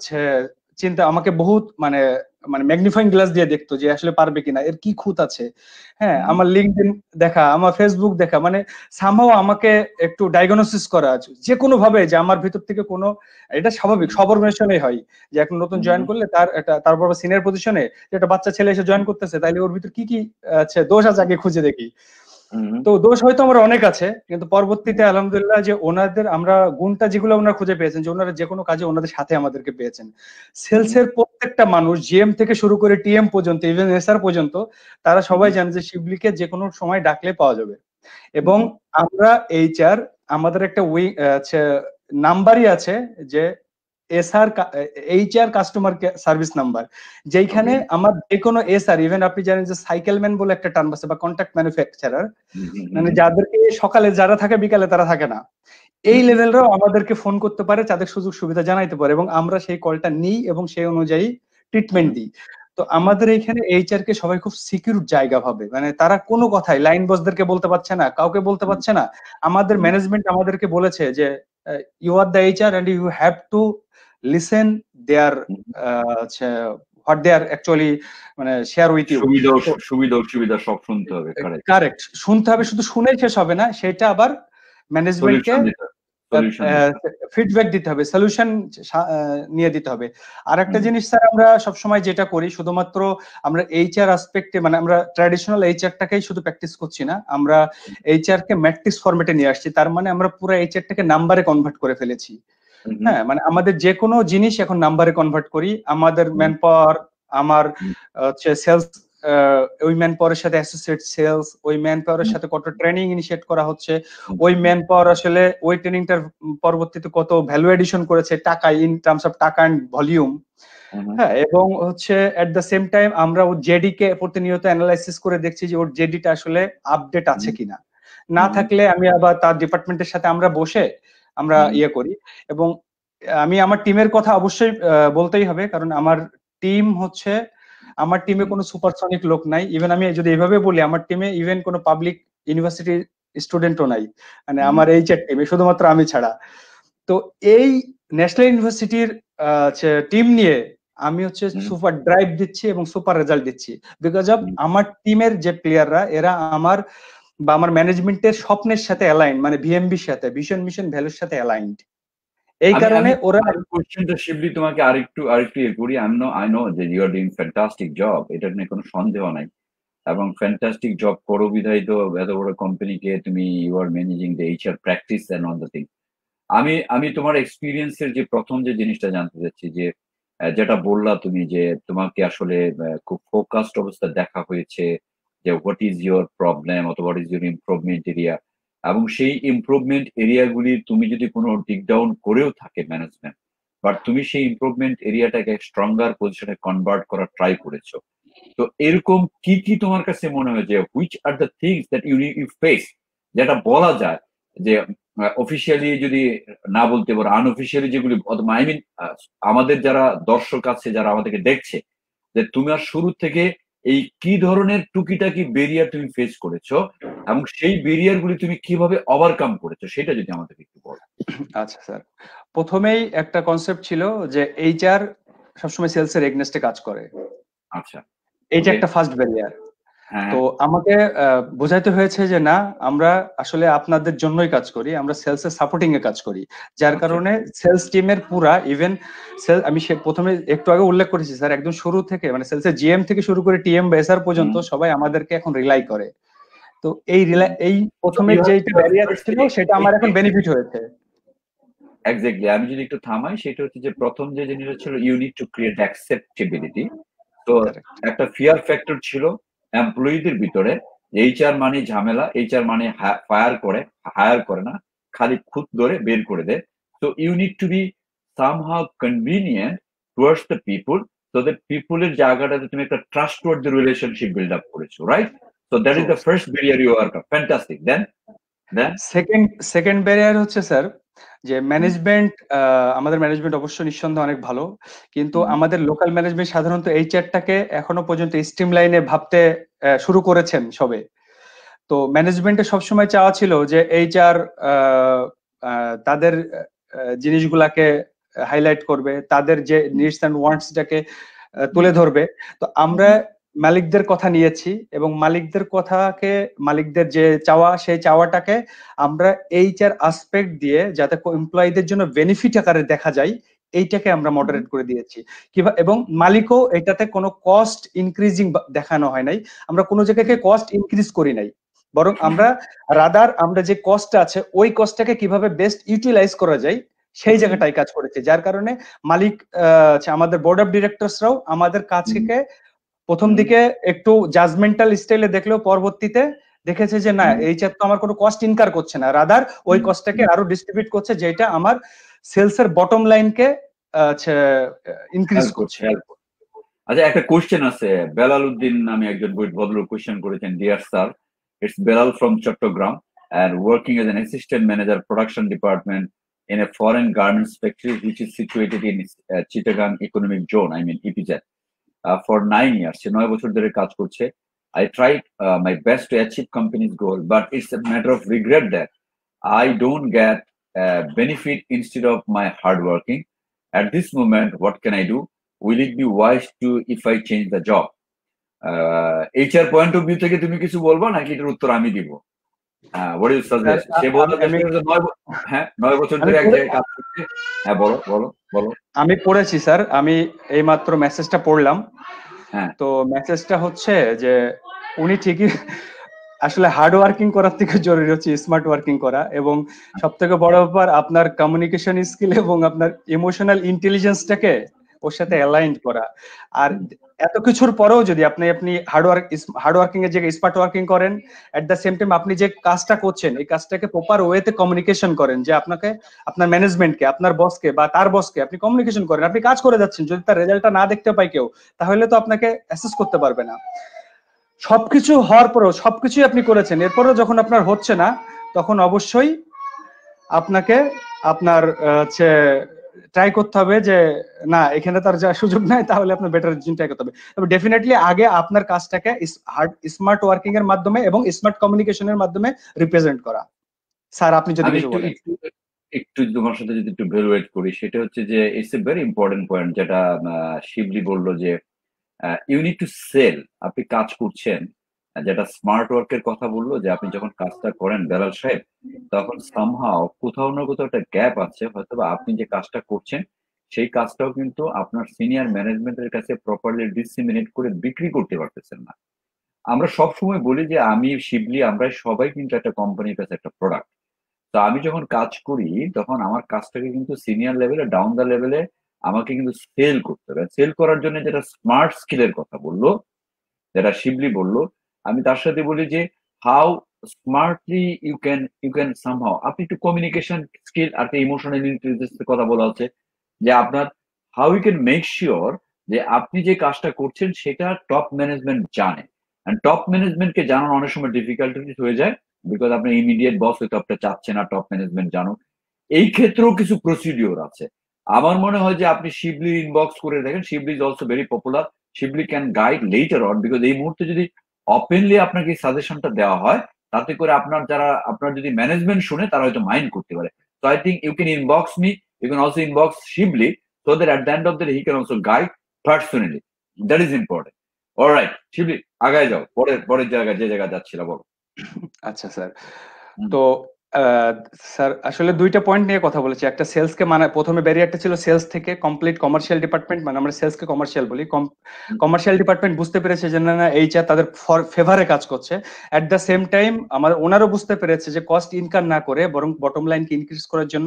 চিন্তা আমাকে বহুত মানে মানে ম্যাগনিফাইং গ্লাস দিয়ে দেখতো, যে আসলে পারবে কিনা, এর কি খুঁত আছে। হ্যাঁ, আমার লিঙ্কডইন দেখা, আমার ফেসবুক দেখা, মানে সামহাও আমাকে একটু ডায়াগনোসিস করা আছে যে কোনো ভাবে, যে আমার ভিতর থেকে কোনো, এটা স্বাভাবিক সব অর্গানাইজেশনেই হয়, যে এখন নতুন জয়েন করলে তার একটা, তারপর সিনিয়র পজিশনে একটা বাচ্চা ছেলে এসে জয়েন করতেছে, তাইলে ওর ভিতর কি কি আছে দোষ আছে আগে খুঁজে দেখি। তো দোষ হয়তো আমার অনেক আছে, কিন্তু পরবর্তীতে আলহামদুলিল্লাহ যে ওনাদের আমরা গুণটা যেগুলো ওনারা খুঁজে পেয়েছেন, যে ওনারা যে কোনো কাজে ওনাদের সাথে আমাদেরকে পেয়েছেন। সেলস এর প্রত্যেকটা মানুষ, জিএম থেকে শুরু করে টিএম পর্যন্ত, ইভেন এসআর পর্যন্ত, তারা সবাই জানে যে শিবলিকে যে কোনো সময় ডাকলে পাওয়া যাবে। এবং আমরা এইচআর আমাদের একটা উই নাম্বারই আছে, যে SR HR customer service number, যেখানে আমার যে কোনো এসআর, ইভেন আপনি জানেন যে সাইকেলম্যান বলে একটা টার্ম আছে, বা কন্ট্রাক্ট ম্যানুফ্যাকচারার, মানে যাদেরকে সকালে যারা থাকে বিকালে তারা থাকে না, এই লেভেলরাও আমাদেরকে ফোন করতে পারে, তাদের সুযোগ সুবিধা জানাইতে পারে, এবং আমরা সেই কলটা নিই এবং সেই অনুযায়ী ট্রিটমেন্ট দিই। তো আমাদের এইখানে এইচআর কে সবাই খুব সিকিউর জায়গা ভাবে, মানে তারা কোনো কথাই লাইন বসদেরকে বলতে পারছে না, কাউকে বলতে পারছে না। আমাদের ম্যানেজমেন্ট আমাদেরকে বলেছে যে you are the HR and you have to listen there what they are actually মানে শেয়ার উইথ ইউ। সুবিধা সুবিধা সুবিধা সব শুনতে হবে, কারেক্ট, শুনতে হবে, শুধু শুনেই শেষ হবে না, সেটা আবার ম্যানেজমেন্টকে ফিডব্যাক দিতে হবে, সলিউশন নিয়ে দিতে হবে। আর একটা জিনিস স্যার, আমরা সবসময় যেটা করি, শুধুমাত্র আমরা এইচআর আসপেক্টে, মানে আমরা ট্র্যাডিশনাল এইচআরটাকেই শুধু প্র্যাকটিস করছি না, আমরা এইচআর কে ম্যাট্রিক্স ফরম্যাটে নিয়ে আসছি। তার মানে আমরা পুরো এইচআরটাকে নাম্বারে কনভার্ট করে ফেলেছি। হ্যাঁ, মানে আমাদের যে কোনো জিনিস এখন নাম্বারে কনভার্ট করি। আমাদের ম্যান পাওয়ার, আমার হচ্ছে সেলস ওই ম্যান পাওয়ারের সাথে অ্যাসোসিয়েট সেলস, ওই ম্যান পাওয়ারের সাথে কত ট্রেনিং ইনিশিয়েট করা হচ্ছে, ওই ম্যান পাওয়ার আসলে ওই ট্রেনিংটার পরবর্তীতে কত ভ্যালু এডিশন করেছে টাকা, ইন টার্মস অফ টাকা এন্ড ভলিউম। হ্যাঁ, এবং হচ্ছে এট দ্য সেম টাইম আমরা ওর জেডি কে প্রতিনিয়ত অ্যানালাইসিস করে দেখছি যে ওর জেডিটা আসলে আপডেট আছে কিনা, না থাকলে আমি আবার তার ডিপার্টমেন্টের সাথে আমরা বসে আমরা ইয়ে করি। এবং আমি আমার টিমের কথা অবশ্যই বলতেই হবে, কারণ আমার টিম হচ্ছে, আমার টিমে কোনো সুপারসনিক লোক নাই। ইভেন আমি যদি এইভাবে বলি, আমার টিমে ইভেন কোনো পাবলিক ইউনিভার্সিটির স্টুডেন্টও নাই, মানে আমার এই চার টিমে শুধুমাত্র আমি ছাড়া। তো এই ন্যাশনাল ইউনিভার্সিটির টিম নিয়ে আমি হচ্ছে সুপার ড্রাইভ দিচ্ছি এবং সুপার রেজাল্ট দিচ্ছি, বিকজ অফ আমার টিমের যে প্লেয়াররা এরা আমার বা আমার ম্যানেজমেন্টের স্বপ্নের সাথে অ্যালাইন্ড, মানে ভিএমবির সাথে, ভিশন মিশন ভ্যালুর সাথে অ্যালাইন্ড। এই কারণে ওরা কোশ্চেনটা শিবলি তোমাকে আরেকটু আরেকটু ইয়ে করি। আই নো আই নো যে you are doing fantastic job, এটা নিয়ে কোনো সন্দেহ নাই, এবং ফ্যান্টাস্টিক জব করো বিধায় তো এত বড় কোম্পানিকে তুমি you are managing the HR practice and all the thing. আমি আমি তোমার এক্সপিরিয়েন্সের যে প্রথম যে জিনিসটা জানতে চাচ্ছি, যে যেটা বললা তুমি যে তোমাকে আসলে খুব ফোকাসড অবস্থায় দেখা হয়েছে যে হোয়াট ইজ ইউর প্রবলেম অথবা what is your improvement area, এবং সেই ইমপ্রুভমেন্ট এরিয়াগুলি তুমি যদি কোনো ডিক ডাউন করেও থাকে ম্যানেজমেন্ট, বাট তুমি সেই ইমপ্রুভমেন্ট এরিয়াটাকে স্ট্রঙ্গার পজিশনে কনভার্ট করার ট্রাই করেছো। তো এরকম কি কি তোমার কাছে মনে হয় যে which are the things that you you face, যেটা বলা যায় যে অফিসিয়ালি যদি না বলতে পারো, আনঅফিসিয়ালি যেগুলি, আই মিন আমাদের যারা দর্শক আছে যারা আমাদেরকে দেখছে, যে তুমি আর শুরু থেকে এই কি ধরনের টুকিটাকি ব্যারিয়ার তুমি ফেস করেছো এবং সেই ব্যারিয়ার গুলি তুমি কিভাবে ওভারকাম করেছো, সেটা যদি আমাদের একটু বলো। আচ্ছা স্যার, প্রথমেই একটা কনসেপ্ট ছিল যে এইচআর সবসময় সেলস এর এগনেস্টে কাজ করে। আচ্ছা, এইটা একটা ফার্স্ট ব্যারিয়ার। তো আমাকে বোঝাইতে হয়েছে যে না, আমরা আসলে আপনাদের জন্যই কাজ করি, আমরা সেলস এর সাপোর্টিং এ কাজ করি, যার কারণে সেলস টিমের পুরা ইভেন সেল, আমি প্রথমে একটু আগে উল্লেখ করেছি স্যার, একদম শুরু থেকে মানে সেলস এর জিএম থেকে শুরু করে টিএম বা এসআর পর্যন্ত সবাই আমাদেরকে এখন রিলাই করে। তো এই রিলাই, এই প্রথমে যে ব্যারিয়ার ছিল সেটা আমার এখন বেনিফিট হয়েছে। এক্স্যাক্টলি, আমি যদি একটু থামাই, সেটা হচ্ছে যে প্রথম যে জিনিসটা ছিল you need to create acceptability. তো একটা ফিয়ার ফ্যাক্টর ছিল এমপ্লয়িদের ভিতরে, এইচআর মানে ঝামেলা, এইচআর মানে ফায়ার করে, হায়ার করে না, খালি খুদ ধরে বের করে দেয়। তো you need to be somehow convenient towards the people, so that পিপুলের জায়গাটাতে তুমি একটা ট্রাস্টওয়ার্দি রিলেশনশিপ বিল্ড আপ করেছো, right? So that is the first barrier you are fantastic. Then then second second barrier হচ্ছে স্যার যে management, আমাদের management অবশ্য নিঃসন্দেহে অনেক ভালো, কিন্তু আমাদের লোকাল ম্যানেজমেন্ট সাধারণত এইচআরটাকে এখনো পর্যন্ত স্ট্রিম লাইনে ভাবতে শুরু করেছেন সবে। তো ম্যানেজমেন্টে সবসময় চাওয়া ছিল যে এইচআর তাদের জিনিসগুলাকে হাইলাইট করবে, তাদের যে নিডস এন্ড ওয়ান্টসটাকে তুলে ধরবে। তো আমরা মালিকদের কথা নিয়েছি এবং মালিকদের কথাকে, মালিকদের যে চাওয়া সেই চাওয়াটাকে আমরা এইচআর আসপেক্ট দিয়ে যাতে এমপ্লয়ীদের জন্য বেনিফিট আকারে দেখা যায়, এইটাকে আমরা মডারেট করে দিয়েছি। কিভাবে, এবং মালিকও এটাতে কোনো কস্ট ইনক্রিজিং দেখানো হয় নাই, আমরা কোনো জায়গায় কস্ট ইনক্রিজ করি নাই, বরং আমরা রাদার আমরা যে কস্ট আছে ওই কস্টটাকে কিভাবে বেস্ট ইউটিলাইজ করা যায় সেই জায়গাটাই কাজ করেছে। যার কারণে মালিক, আমাদের বোর্ড অফ ডিরেক্টরসরাও আমাদের কাজকে প্রথম দিকে একটু জাজমেন্টাল স্টাইলে দেখলেও পরবর্তীতে দেখেছে যে না, এইচআর তো আমার কোনো কস্ট ইনকার করছে না, রাদার ওই কস্টটাকে আরো ডিস্ট্রিবিউট করছে, যেটা আমার সেলস এর বটম লাইনকে ইনক্রিজ করছে। আচ্ছা, একটা কোশ্চেন আছে, বেলাল উদ্দিন নামে একজন ভদ্রলোক কোশ্চেন করেছেন, dear sir, it's Belal from Chittagong and working as an assistant manager production department in a foreign garments factory which is situated in uh, Chittagong economic zone, I mean E P Z, uh, for nine years. সে নয় বছর ধরে কাজ করছে। I tried uh, my best to achieve company's goal, but it's a matter of regret that I don't get uh, benefit instead of my hard working. At this moment, what can I do? Will it be wise to if I change the job? H R point of view থেকে তুমি কিছু বলবো নাকি এটার উত্তর আমি দিব? হ্যাঁ, what do you suggest? সে বলল যে হ্যাঁ নয় বছর ধরে এক জায়গায় কাজ করছে। হ্যাঁ, বলো বলো বলো। আমি পড়েছি স্যার, আমি এই মাত্র মেসেজটা পড়লাম। হ্যাঁ, তো মেসেজটা হচ্ছে যে উনি ঠিকই আসলে হার্ড ওয়ার্কিং করার থেকে জরুরি হচ্ছে স্মার্ট ওয়ার্কিং করা, এবং সব থেকে বড় ব্যাপার আপনার কমিউনিকেশন স্কিল এবং আপনার ইমোশনাল ইন্টেলিজেন্সটাকে ওর সাথে অ্যালাইন্ড করা। আর এত কিছুর পরেও যদি আপনি আপনি হার্ড ওয়ার্ক হার্ড ওয়ার্কিং এর জায়গায় স্মার্ট ওয়ার্কিং করেন, এট দ্য সেম টাইম আপনি যে কাজটা করছেন এই কাজটাকে প্রপার ওয়েতে কমিউনিকেশন করেন, যে আপনাকে আপনার ম্যানেজমেন্টকে, আপনার বসকে বা তার বসকে আপনি কমিউনিকেশন করেন, আপনি কাজ করে যাচ্ছেন, যদি তার রেজাল্টটা না দেখতে পায় কেউ, তাহলে তো আপনাকে অ্যাসেস করতে পারবে না। সবকিছু হওয়ার পরেও সবকিছুই আপনি করেছেন, এরপরেও যখন আপনার হচ্ছে না, তখন অবশ্যই আপনাকে আপনার হচ্ছে ট্রাই করতে হবে যে না, এখানে তার যা সুযোগ নাই, তাহলে আপনার বেটার জিনিস ট্রাই করতে হবে। তবে ডেফিনেটলি আগে আপনার কাজটাকে স্মার্ট ওয়ার্কিং এর মাধ্যমে এবং স্মার্ট কমিউনিকেশনের মাধ্যমে রিপ্রেজেন্ট করা। স্যার আপনি যদি কিছু বলেন। একটু তোমার সাথে যদি একটু ভ্যালুয়েট করি, সেটা হচ্ছে যে it's a very important point, যেটা শিবলি বললো যে ইউ নিড টু সেল। আপনি কাজ করছেন, যেটা স্মার্ট ওয়ার্কের কথা বললো, যে আপনি যখন কাজটা করেন বেলাল সাহেব, তখন সামহাও কোথাও না কোথাও একটা গ্যাপ আছে, হয়তো আপনি যে কাজটা করছেন সেই কাজটাও কিন্তু আপনার সিনিয়র ম্যানেজমেন্টের কাছে প্রপারলি ডিসিমিনেট করে বিক্রি করতে পারতেছেন না। আমরা সব সময় বলি যে আমি শিবলি আমরা সবাই কিন্তু একটা কোম্পানির কাছে একটা প্রোডাক্ট। তো আমি যখন কাজ করি তখন আমার কাজটাকে কিন্তু সিনিয়র লেভেলে, ডাউন দ্য লেভেলে আমাকে কিন্তু সেল করতে হবে। সেল করার জন্য যেটা স্মার্ট স্কিলের কথা বললো, যেটা শিবলি বললো, আমি তার সাথে বলি যে how smartly you can you can somehow, আপনি একটু কমিউনিকেশন স্কিল আর ইমোশনাল ইন্টেলিজেন্সের কথা বলা হচ্ছে, যে আপনার how you can make sure যে আপনি যে কাজটা করছেন সেটা টপ ম্যানেজমেন্ট জানে। টপ ম্যানেজমেন্টকে জানানো অনেক সময় ডিফিকাল্টিস হয়ে যায়, বিকজ আপনার ইমিডিয়েট বস হয়তো আপনি চাচ্ছে না টপ ম্যানেজমেন্ট জানুক। এই ক্ষেত্রেও কিছু প্রসিডিওর আছে। আমার মনে হয় যে আপনি শিবলি ইনবক্স করে দেখেন, Shibli is also very popular, Shibli can guide later on, because এই মুহূর্তে যদি ওপেনলি আপনাকে সাজেশনটা দেওয়া হয়, তাতে করে আপনার যারা আপনার যদি ম্যানেজমেন্ট শুনে তারা হয়তো মাইন্ড করতে পারে। So I think you can inbox me, you can also inbox Shibli, so that at the end of the day he can also guide personally. That is important. All right, Shibli, আগায় যাও, পরের পরের জায়গায় যে জায়গা যাচ্ছিল বলো। আচ্ছা স্যার, তো স্যার আসলে দুইটা পয়েন্ট নিয়ে কথা বলেছি। একটা সেলস কে, মানে প্রথমে ব্যারিয়ারটা ছিল সেলস থেকে কমপ্লিট কমার্শিয়াল ডিপার্টমেন্ট, মানে আমরা সেলস কে কমার্শিয়াল বলি, কমার্শিয়াল ডিপার্টমেন্ট বুঝতে পেরেছে যে না এইচআর তাদের ফেভারে কাজ করছে। এট দ্য সেম টাইম আমাদের ওনারও বুঝতে পেরেছে যে কস্ট ইনকাম না করে বরং বটম লাইন কে ইনক্রিজ করার জন্য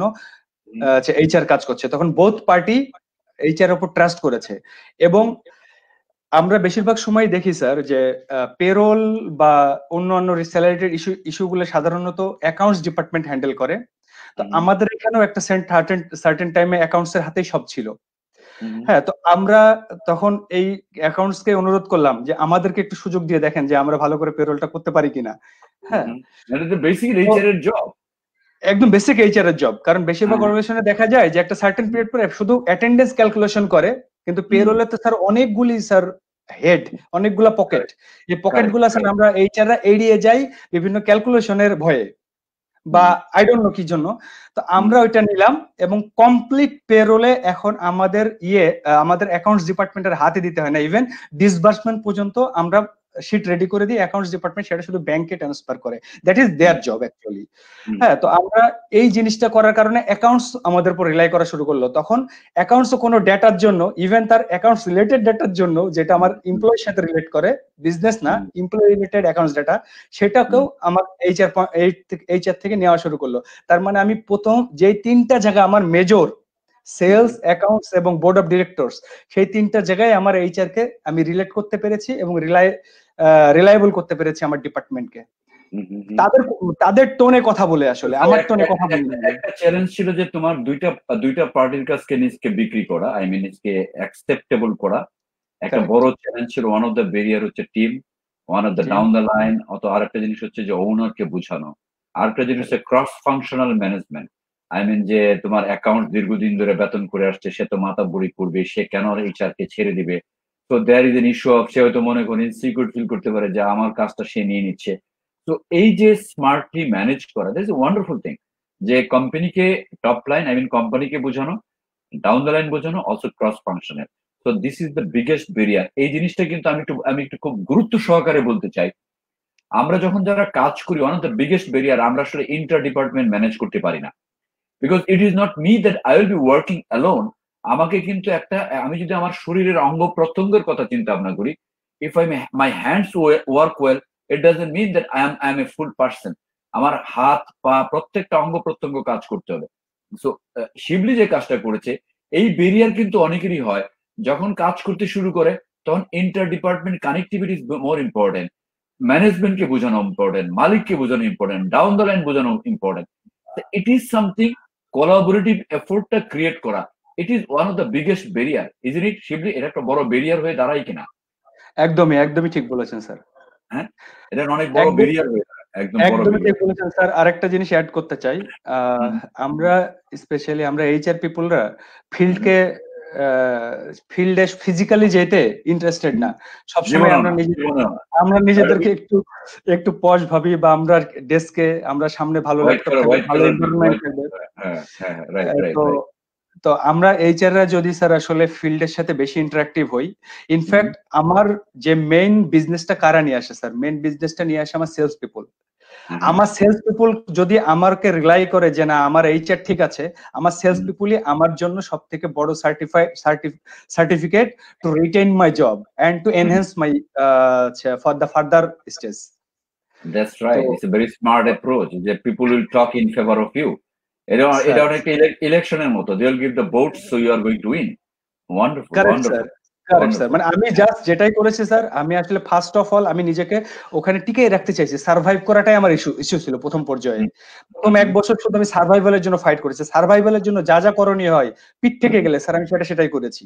এইচআর কাজ করছে। তখন বোথ পার্টি এইচআর উপর ট্রাস্ট করেছে। এবং আমরা বেশিরভাগ সময় দেখি স্যার যে পেরোল বা অন্যান্য স্যালারির ইস্যু ইস্যুগুলো সাধারণত অ্যাকাউন্টস ডিপার্টমেন্ট হ্যান্ডেল করে। তো আমাদের এখানেও একটা সার্টেন সার্টেন টাইমে অ্যাকাউন্টস এর হাতেই সব ছিল। হ্যাঁ, তো আমরা তখন এই অ্যাকাউন্টস কে অনুরোধ করলাম যে আমাদেরকে একটু সুযোগ দিয়ে দেখেন যে আমরা ভালো করে পেরোলটা করতে পারি কিনা। হ্যাঁ, এটা তো বেসিক্যালি এইচআর এর জব, একদম বেসিক এইচআর এর জব। কারণ বেশিরভাগ অর্গানাইজেশনে দেখা যায় যে একটা সার্টেন পিরিয়ড পরে শুধু অ্যাটেন্ডেন্স ক্যালকুলেশন করে, কিন্তু পেরোলে তো স্যার অনেকগুলি স্যার হেড, অনেকগুলা পকেট। এই পকেট গুলা স্যার আমরা এইচআররা এড়িয়ে যাই বিভিন্ন ক্যালকুলেশনের ভয়ে বা আই ডোন্ট নো কি জন্য। তো আমরা ওইটা নিলাম এবং কমপ্লিট পেরোলে এখন আমাদের ইয়ে আমাদের অ্যাকাউন্টস ডিপার্টমেন্টের হাতে দিতে হয় না, ইভেন ডিসবার্সমেন্ট পর্যন্ত আমরা শিট রেডি করে দিই, অ্যাকাউন্টস ডিপার্টমেন্ট সেটা শুধু ব্যাংকে ট্রান্সফার করে। That is their job actually. হ্যাঁ, তো আমরা এই জিনিসটা করার কারণে অ্যাকাউন্টস আমাদের উপর রিলাই করা শুরু করলো। তখন অ্যাকাউন্টস কোনো ডেটার জন্য, ইভেন তার অ্যাকাউন্টস রিলেটেড ডেটার জন্য যেটা আমার এমপ্লয়ের সাথে রিলেট করে, বিজনেস না এমপ্লয় রিলেটেড অ্যাকাউন্টস ডেটা, সেটাকেও আমার এইচআর এইচআর থেকে নেওয়া শুরু করলো। তার মানে আমি প্রথম যে তিনটা জায়গা আমার মেজর, সেলস, অ্যাকাউন্টস এবং বোর্ড অফ ডিরেক্টরস, সেই তিনটা জায়গায় আমার এইচআর কে আমি রিলেট করতে পেরেছি এবং রিলাই রিলায়েবল করতে পেরেছি আমার ডিপার্টমেন্টকে। তাদের তাদের টোনে কথা বলে, আসলে আমার টোনে কথা বলি। একটা চ্যালেঞ্জ ছিল যে তোমার দুইটা দুইটা পার্টির কাছে নিজকে বিক্রি করা, আই মিন নিজকে অ্যাকসেপ্টেবল করা একটা বড় চ্যালেঞ্জ ছিল। ওয়ান অফ দ্য ব্যারিয়ার হচ্ছে team, one of the down the line, অত আরেকটা জিনিস হচ্ছে যে ওনারকে বোঝানো, আরেকটা জিনিস হচ্ছে cross functional management. I mean যে তোমার অ্যাকাউন্ট দীর্ঘদিন ধরে বেতন করে আসছে, সে তো মাথা বুড়ি করবে, সে কেন এইচআর কে ছেড়ে দিবে। তো there is an issue of, সে হয়তো মনে করে ইনসিকিউর ফিল করতে পারে যে আমার কাজটা সে নিয়ে নিচ্ছে। তো এই যে স্মার্টলি ম্যানেজ করা, দ্যাটস এ ওয়ান্ডারফুল থিং, যে কোম্পানিকে টপ লাইন আই মিন কোম্পানিকে বোঝানো, ডাউন দ্য লাইন বোঝানো, অলসো ক্রস ফাংশনাল। তো this is the biggest barrier. এই জিনিসটা কিন্তু আমি একটু আমি একটু খুব গুরুত্ব সহকারে বলতে চাই। আমরা যখন যারা কাজ করি, one of the biggest barrier, আমরা আসলে ইন্টার ডিপার্টমেন্ট ম্যানেজ করতে পারি না, because it is not me that I will be working alone. আমাকে কিন্তু একটা, আমি যদি আমার শরীরের অঙ্গ প্রত্যঙ্গের কথা চিন্তা ভাবনা করি, if I my hands work well, it doesn't mean that I am I am a full person. আমার হাত পা প্রত্যেকটা অঙ্গ প্রত্যঙ্গ কাজ করতে হবে। সো শিবলি যে কাজটা করেছে, এই ব্যারিয়ার কিন্তু অনেকেরই হয় যখন কাজ করতে শুরু করে তখন inter department connectivity is more important, ম্যানেজমেন্টকে বোঝানো ইম্পর্টেন্ট, মালিককে বোঝানো ইম্পর্টেন্ট, ডাউন দ্য লাইন বোঝানো important. It is something collaborative এফোর্টটা ক্রিয়েট করা, it is one of the biggest barrier, isn't it Shibli? এটা একটা বড় ব্যারিয়ার হয়ে দাঁড়ায় কিনা? একদমই একদমই ঠিক বলেছেন স্যার। হ্যাঁ, এটা অনেক বড় ব্যারিয়ার হয়ে দাঁড়ায়, একদম বড় একদমই ঠিক ব্যারিয়ার। বলেছেন স্যার। আরেকটা জিনিস অ্যাড করতে চাই, আহ, আমরা স্পেশালি আমরা এইচআর পিপলরা ফিল্ডকে ফিল্ডে ফিজিক্যালি যেতে ইন্টারেস্টেড না। সবসময় আমরা নিজেদের আমরা নিজেদেরকে একটু একটু পশ ভাবি, বা আমরা ডেস্কে আমরা সামনে ভালো ল্যাপটপ থাকবে, ভালো এনভায়রনমেন্ট থাকবে। তো তো আমরা এইচআররা যদি স্যার আসলে ফিল্ডের সাথে বেশি ইন্টারঅ্যাক্টিভ হই, ইনফ্যাক্ট আমার যে মেইন বিজনেসটা কারা নিয়ে আসে স্যার, মেইন বিজনেসটা নিয়ে আসে আমার সেলস পিপল। আমার সেলস পিপল যদি আমাকে রিলাই করে যে না আমার এইচআর ঠিক আছে, আমার সেলস পিপলই আমার জন্য সব থেকে বড় certified certificate to retain my job and to enhance my for the further stage. That's right. So, it's a very smart approach. That people will talk in favor of you. এটা এটা অনেকটা ইলেকশনের মতো, they will give the votes so you are going to win. Wonderful, wonderful. Correct sir. মানে আমি just যেটাই করেছি sir, আমি আসলে ফার্স্ট অফ অল আমি নিজেকে ওখানে টিকিয়ে রাখতে চাইছি, সার্ভাইভ করাটাই আমার ইস্যু ইস্যু ছিল প্রথম পর্যায়ে। প্রথম এক বছর শুধু আমি সার্ভাইভালের জন্য ফাইট করেছি, সার্ভাইভালের জন্য যা যা করণীয় হয় পিঠ থেকে গেলে স্যার আমি সেটা সেটাই করেছি।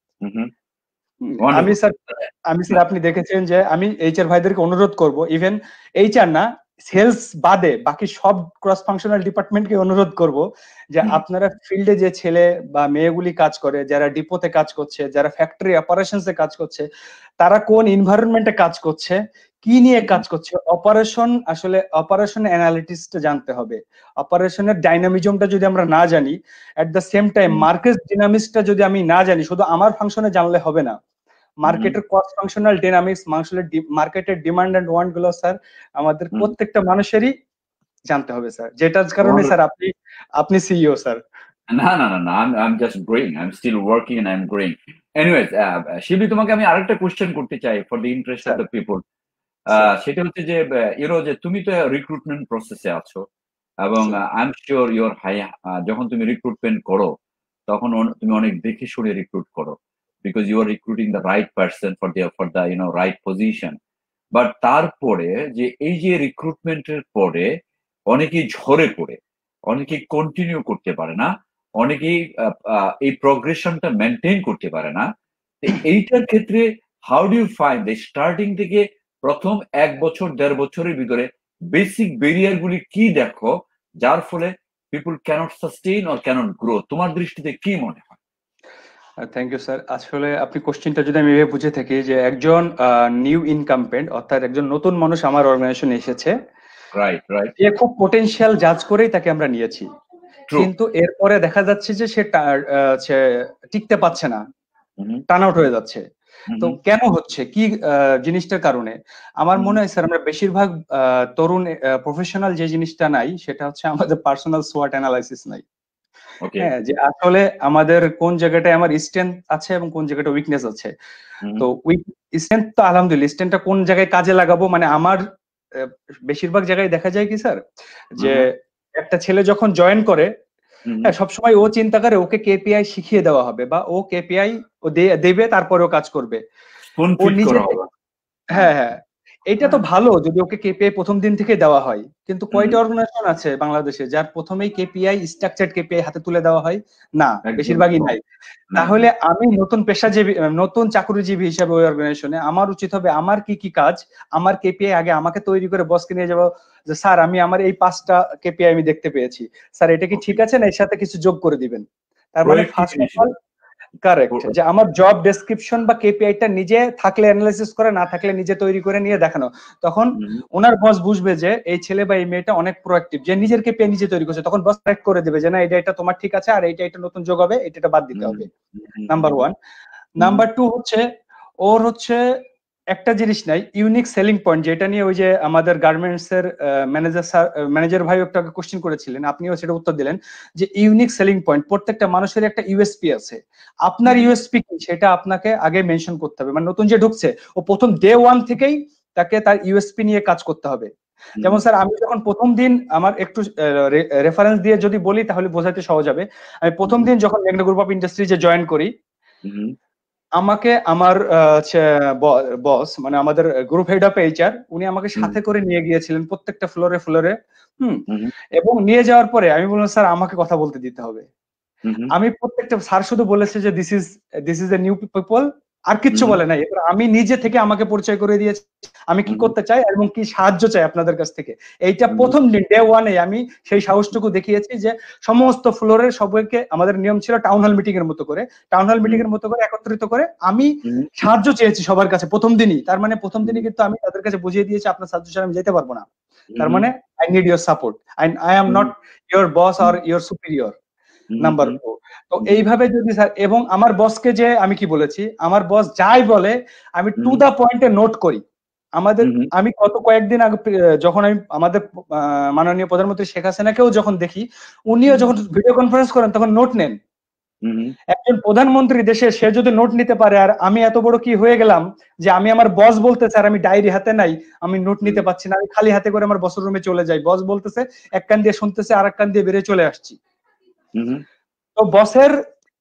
আমি স্যার আমি স্যার আপনি দেখেছেন যে আমি এইচআর ভাইদেরকে অনুরোধ করব, ইভেন এইচআর না সেলস বাদে বাকি সব ক্রস ফাংশনাল ডিপার্টমেন্টকে অনুরোধ করব যে আপনারা ফিল্ডে যে ছেলে বা মেয়েগুলি কাজ করে, যারা ডিপোতে কাজ করছে, যারা ফ্যাক্টরি অপারেশনসে কাজ করছে, তারা কোন এনভায়রনমেন্টে কাজ করছে, কি নিয়ে কাজ করছে, অপারেশন আসলে অপারেশন অ্যানালিটিক্সটা জানতে হবে। অপারেশনের ডাইনামিজমটা যদি আমরা না জানি, at the same time market ডিনামিক্সটা যদি আমি না জানি, শুধু আমার ফাংশনে জানলে হবে না। মার্কেটের কস্ট ফাংশনাল ডাইনামিক্স, মার্কেটের ডিমান্ড এন্ড ওয়ান্ট গুলো স্যার আমাদের প্রত্যেকটা মানুষেরই জানতে হবে স্যার, যেটার কারণে স্যার আপনি আপনি সিইও স্যার। না না না না, I'm I'm just growing, I'm still working and I'm growing. Anyways, শিবলি তোমাকে আমি আরেকটা কোশ্চেন করতে চাই for the interest of the people. সেটা হচ্ছে যে ইউনো যে তুমি তো রিক্রুটমেন্ট প্রসেসে আছো, এবং I am sure your high, যখন তুমি রিক্রুটমেন্ট করো তখন তুমি অনেক দেখে শুনে রিক্রুট করো, because you are recruiting the right person for the for the you know right position. But তারপরে যে এই যে রিক্রুটমেন্টের পরে অনেকেই ঝরে পড়ে, অনেকেই কন্টিনিউ করতে পারে না, অনেকেই এই প্রগ্রেশনটা মেনটেন করতে পারে না। এইটার ক্ষেত্রে how do you find the starting থেকে প্রথম এক বছর দেড় বছরের ভিতরে বেসিক ব্যারিয়ার গুলি কি দেখো, যার ফলে people cannot sustain or cannot grow? তোমার দৃষ্টিতে কি মনে হয়? Thank you sir. আসলে আপনি কোশ্চেনটা যদি আমি এভাবে বুঝে থাকি যে একজন নিউ ইনকামপেন্ট অর্থাৎ একজন নতুন মানুষ আমার অর্গানাইজেশনে এসেছে, রাইট রাইট, সে খুব পোটেনশিয়াল জাজ করেই তাকে আমরা নিয়েছি, কিন্তু এরপরে দেখা যাচ্ছে যে সে টিকতে পারছে না, টার্ন আউট হয়ে যাচ্ছে। তো কেন হচ্ছে, কি জিনিসটার কারণে? আমার মনে হয় স্যার আমরা বেশিরভাগ তরুণ প্রফেশনাল যে জিনিসটা নাই সেটা হচ্ছে আমাদের পার্সোনাল সোয়াট অ্যানালাইসিস নাই। হ্যাঁ, যে আসলে আমাদের কোন জায়গাটায় আমার স্ট্রেংথ আছে এবং কোন জায়গাটা উইকনেস আছে। তো উইক স্ট্রেংথ তো আলহামদুলিল্লাহ, স্ট্রেংথটা কোন জায়গায় কাজে লাগাবো, মানে আমার বেশিরভাগ জায়গায় দেখা যায় কি স্যার, যে একটা ছেলে যখন জয়েন করে হ্যাঁ সবসময় ও চিন্তা করে ওকে কেপিআই শিখিয়ে দেওয়া হবে বা ও কেপিআই ও দেবে তারপরে ও কাজ করবে। ও নিজে হ্যাঁ হ্যাঁ এটা তো ভালো যদি ওকে কেপিআই প্রথম দিন থেকে দেওয়া হয়, কিন্তু কয়টা অর্গানাইজেশন আছে বাংলাদেশে যার প্রথমেই কেপিআই স্ট্রাকচার্ড কেপিআই হাতে তুলে দেওয়া হয়? না, বেশিরভাগই নাই। তাহলে আমি নতুন পেশাজীবী নতুন চাকরিজীবী হিসেবে ওই অর্গানাইজেশনে আমার উচিত হবে আমার কি কি কাজ, আমার কেপিআই আগে আমাকে তৈরি করে বসকে নিয়ে যাবো যে স্যার আমি আমার এই পাঁচটা কেপিআই আমি দেখতে পেয়েছি, স্যার এটা কি ঠিক আছে না এর সাথে কিছু যোগ করে দিবেন। তার মানে ফার্স্ট অফ অল কারেক্ট যে আমার জব ডেসক্রিপশন বা কেপিআইটা নিজে থাকলে অ্যানালাইসিস করে, না থাকলে নিজে তৈরি করে নিয়ে দেখানো, তখন ওনার বস বুঝবে যে এই ছেলে বা এই মেয়েটা অনেক প্রোঅ্যাক্টিভ, যে নিজের কেপিআই নিজে তৈরি করছে, তখন বস কারেক্ট করে দেবে যে না এটা এটা তোমার ঠিক আছে আর এইটা এটা নতুন যোগ হবে, এটা বাদ দিতে হবে। Number one. নাম্বার টু হচ্ছে ওর হচ্ছে একটা জিনিস নাই ইউনিক সেলিং পয়েন্ট, যেটা নিয়ে ওই যে আমাদের গার্মেন্টস এর ম্যানেজার স্যার ম্যানেজার ভাই একটা কোশ্চেন করেছিলেন, আপনিও সেটা উত্তর দিলেন যে ইউনিক সেলিং পয়েন্ট, প্রত্যেকটা মানুষের একটা ইউএসপি আছে, আপনার ইউএসপি কি সেটা আপনাকে আগে মেনশন করতে হবে। মানে নতুন যে ঢুকছে ও প্রথম ডে ওয়ান থেকেই তাকে তার ইউএসপি নিয়ে কাজ করতে হবে। যেমন স্যার আমি যখন প্রথম দিন আমার একটু রেফারেন্স দিয়ে যদি বলি তাহলে বোঝাতে সহজ হবে, আমি প্রথম দিন যখন মেঘনা গ্রুপ অফ ইন্ডাস্ট্রিজে জয়েন করি আমাকে আমার বস মানে আমাদের গ্রুপ হেড অফ এইচআর উনি আমাকে সাথে করে নিয়ে গিয়েছিলেন প্রত্যেকটা ফ্লোরে ফ্লোরে হুম এবং নিয়ে যাওয়ার পরে আমি বললাম স্যার আমাকে কথা বলতে দিতে হবে। আমি প্রত্যেকটা স্যার শুধু বলেছে যে this is this is a new people, আর কিচ্ছু বলে নাই। এবার আমি নিজে থেকে আমাকে পরিচয় করে দিয়েছি আমি কি করতে চাই এবং কি সাহায্য চাই আপনাদের কাছ থেকে। এইটা প্রথম দিন ডে ওয়ানে আমি সেই সাহসটুকু দেখিয়েছি যে সমস্ত ফ্লোরের সবাইকে, আমাদের নিয়ম ছিল টাউন হল মিটিং এর মতো করে টাউন হল মিটিং এর মতো করে একত্রিত করে আমি সাহায্য চেয়েছি সবার কাছে প্রথম দিনই। তার মানে প্রথম দিনই কিন্তু আমি তাদের কাছে বুঝিয়ে দিয়েছি আপনার সাহায্য ছাড়া আমি যেতে পারবো না। তার মানে I need your support and I am not your boss or your superior. Number four. তো এইভাবে যদি স্যার, এবং আমার বসকে যে আমি কি বলেছি, আমার বস যাই বলে আমি টু দা পয়েন্টে নোট করি। আমাদের আমি গত কয়েকদিন আগে যখন আমি আমাদের মাননীয় প্রধানমন্ত্রী শেখ হাসিনাকেও যখন দেখি, উনিও যখন ভিডিও কনফারেন্স করেন তখন নোট নেন। একজন প্রধানমন্ত্রী দেশে সে যদি নোট নিতে পারে, আর আমি এত বড় কি হয়ে গেলাম যে আমি আমার বস বলতেছে আর আমি ডায়েরি হাতে নাই, আমি নোট নিতে পারছি না, আমি খালি হাতে করে আমার বসের রুমে চলে যাই। বস বলতেছে এক কান দিয়ে শুনতেছে আর এক কান দিয়ে বেরিয়ে চলে আসছি। তো বসের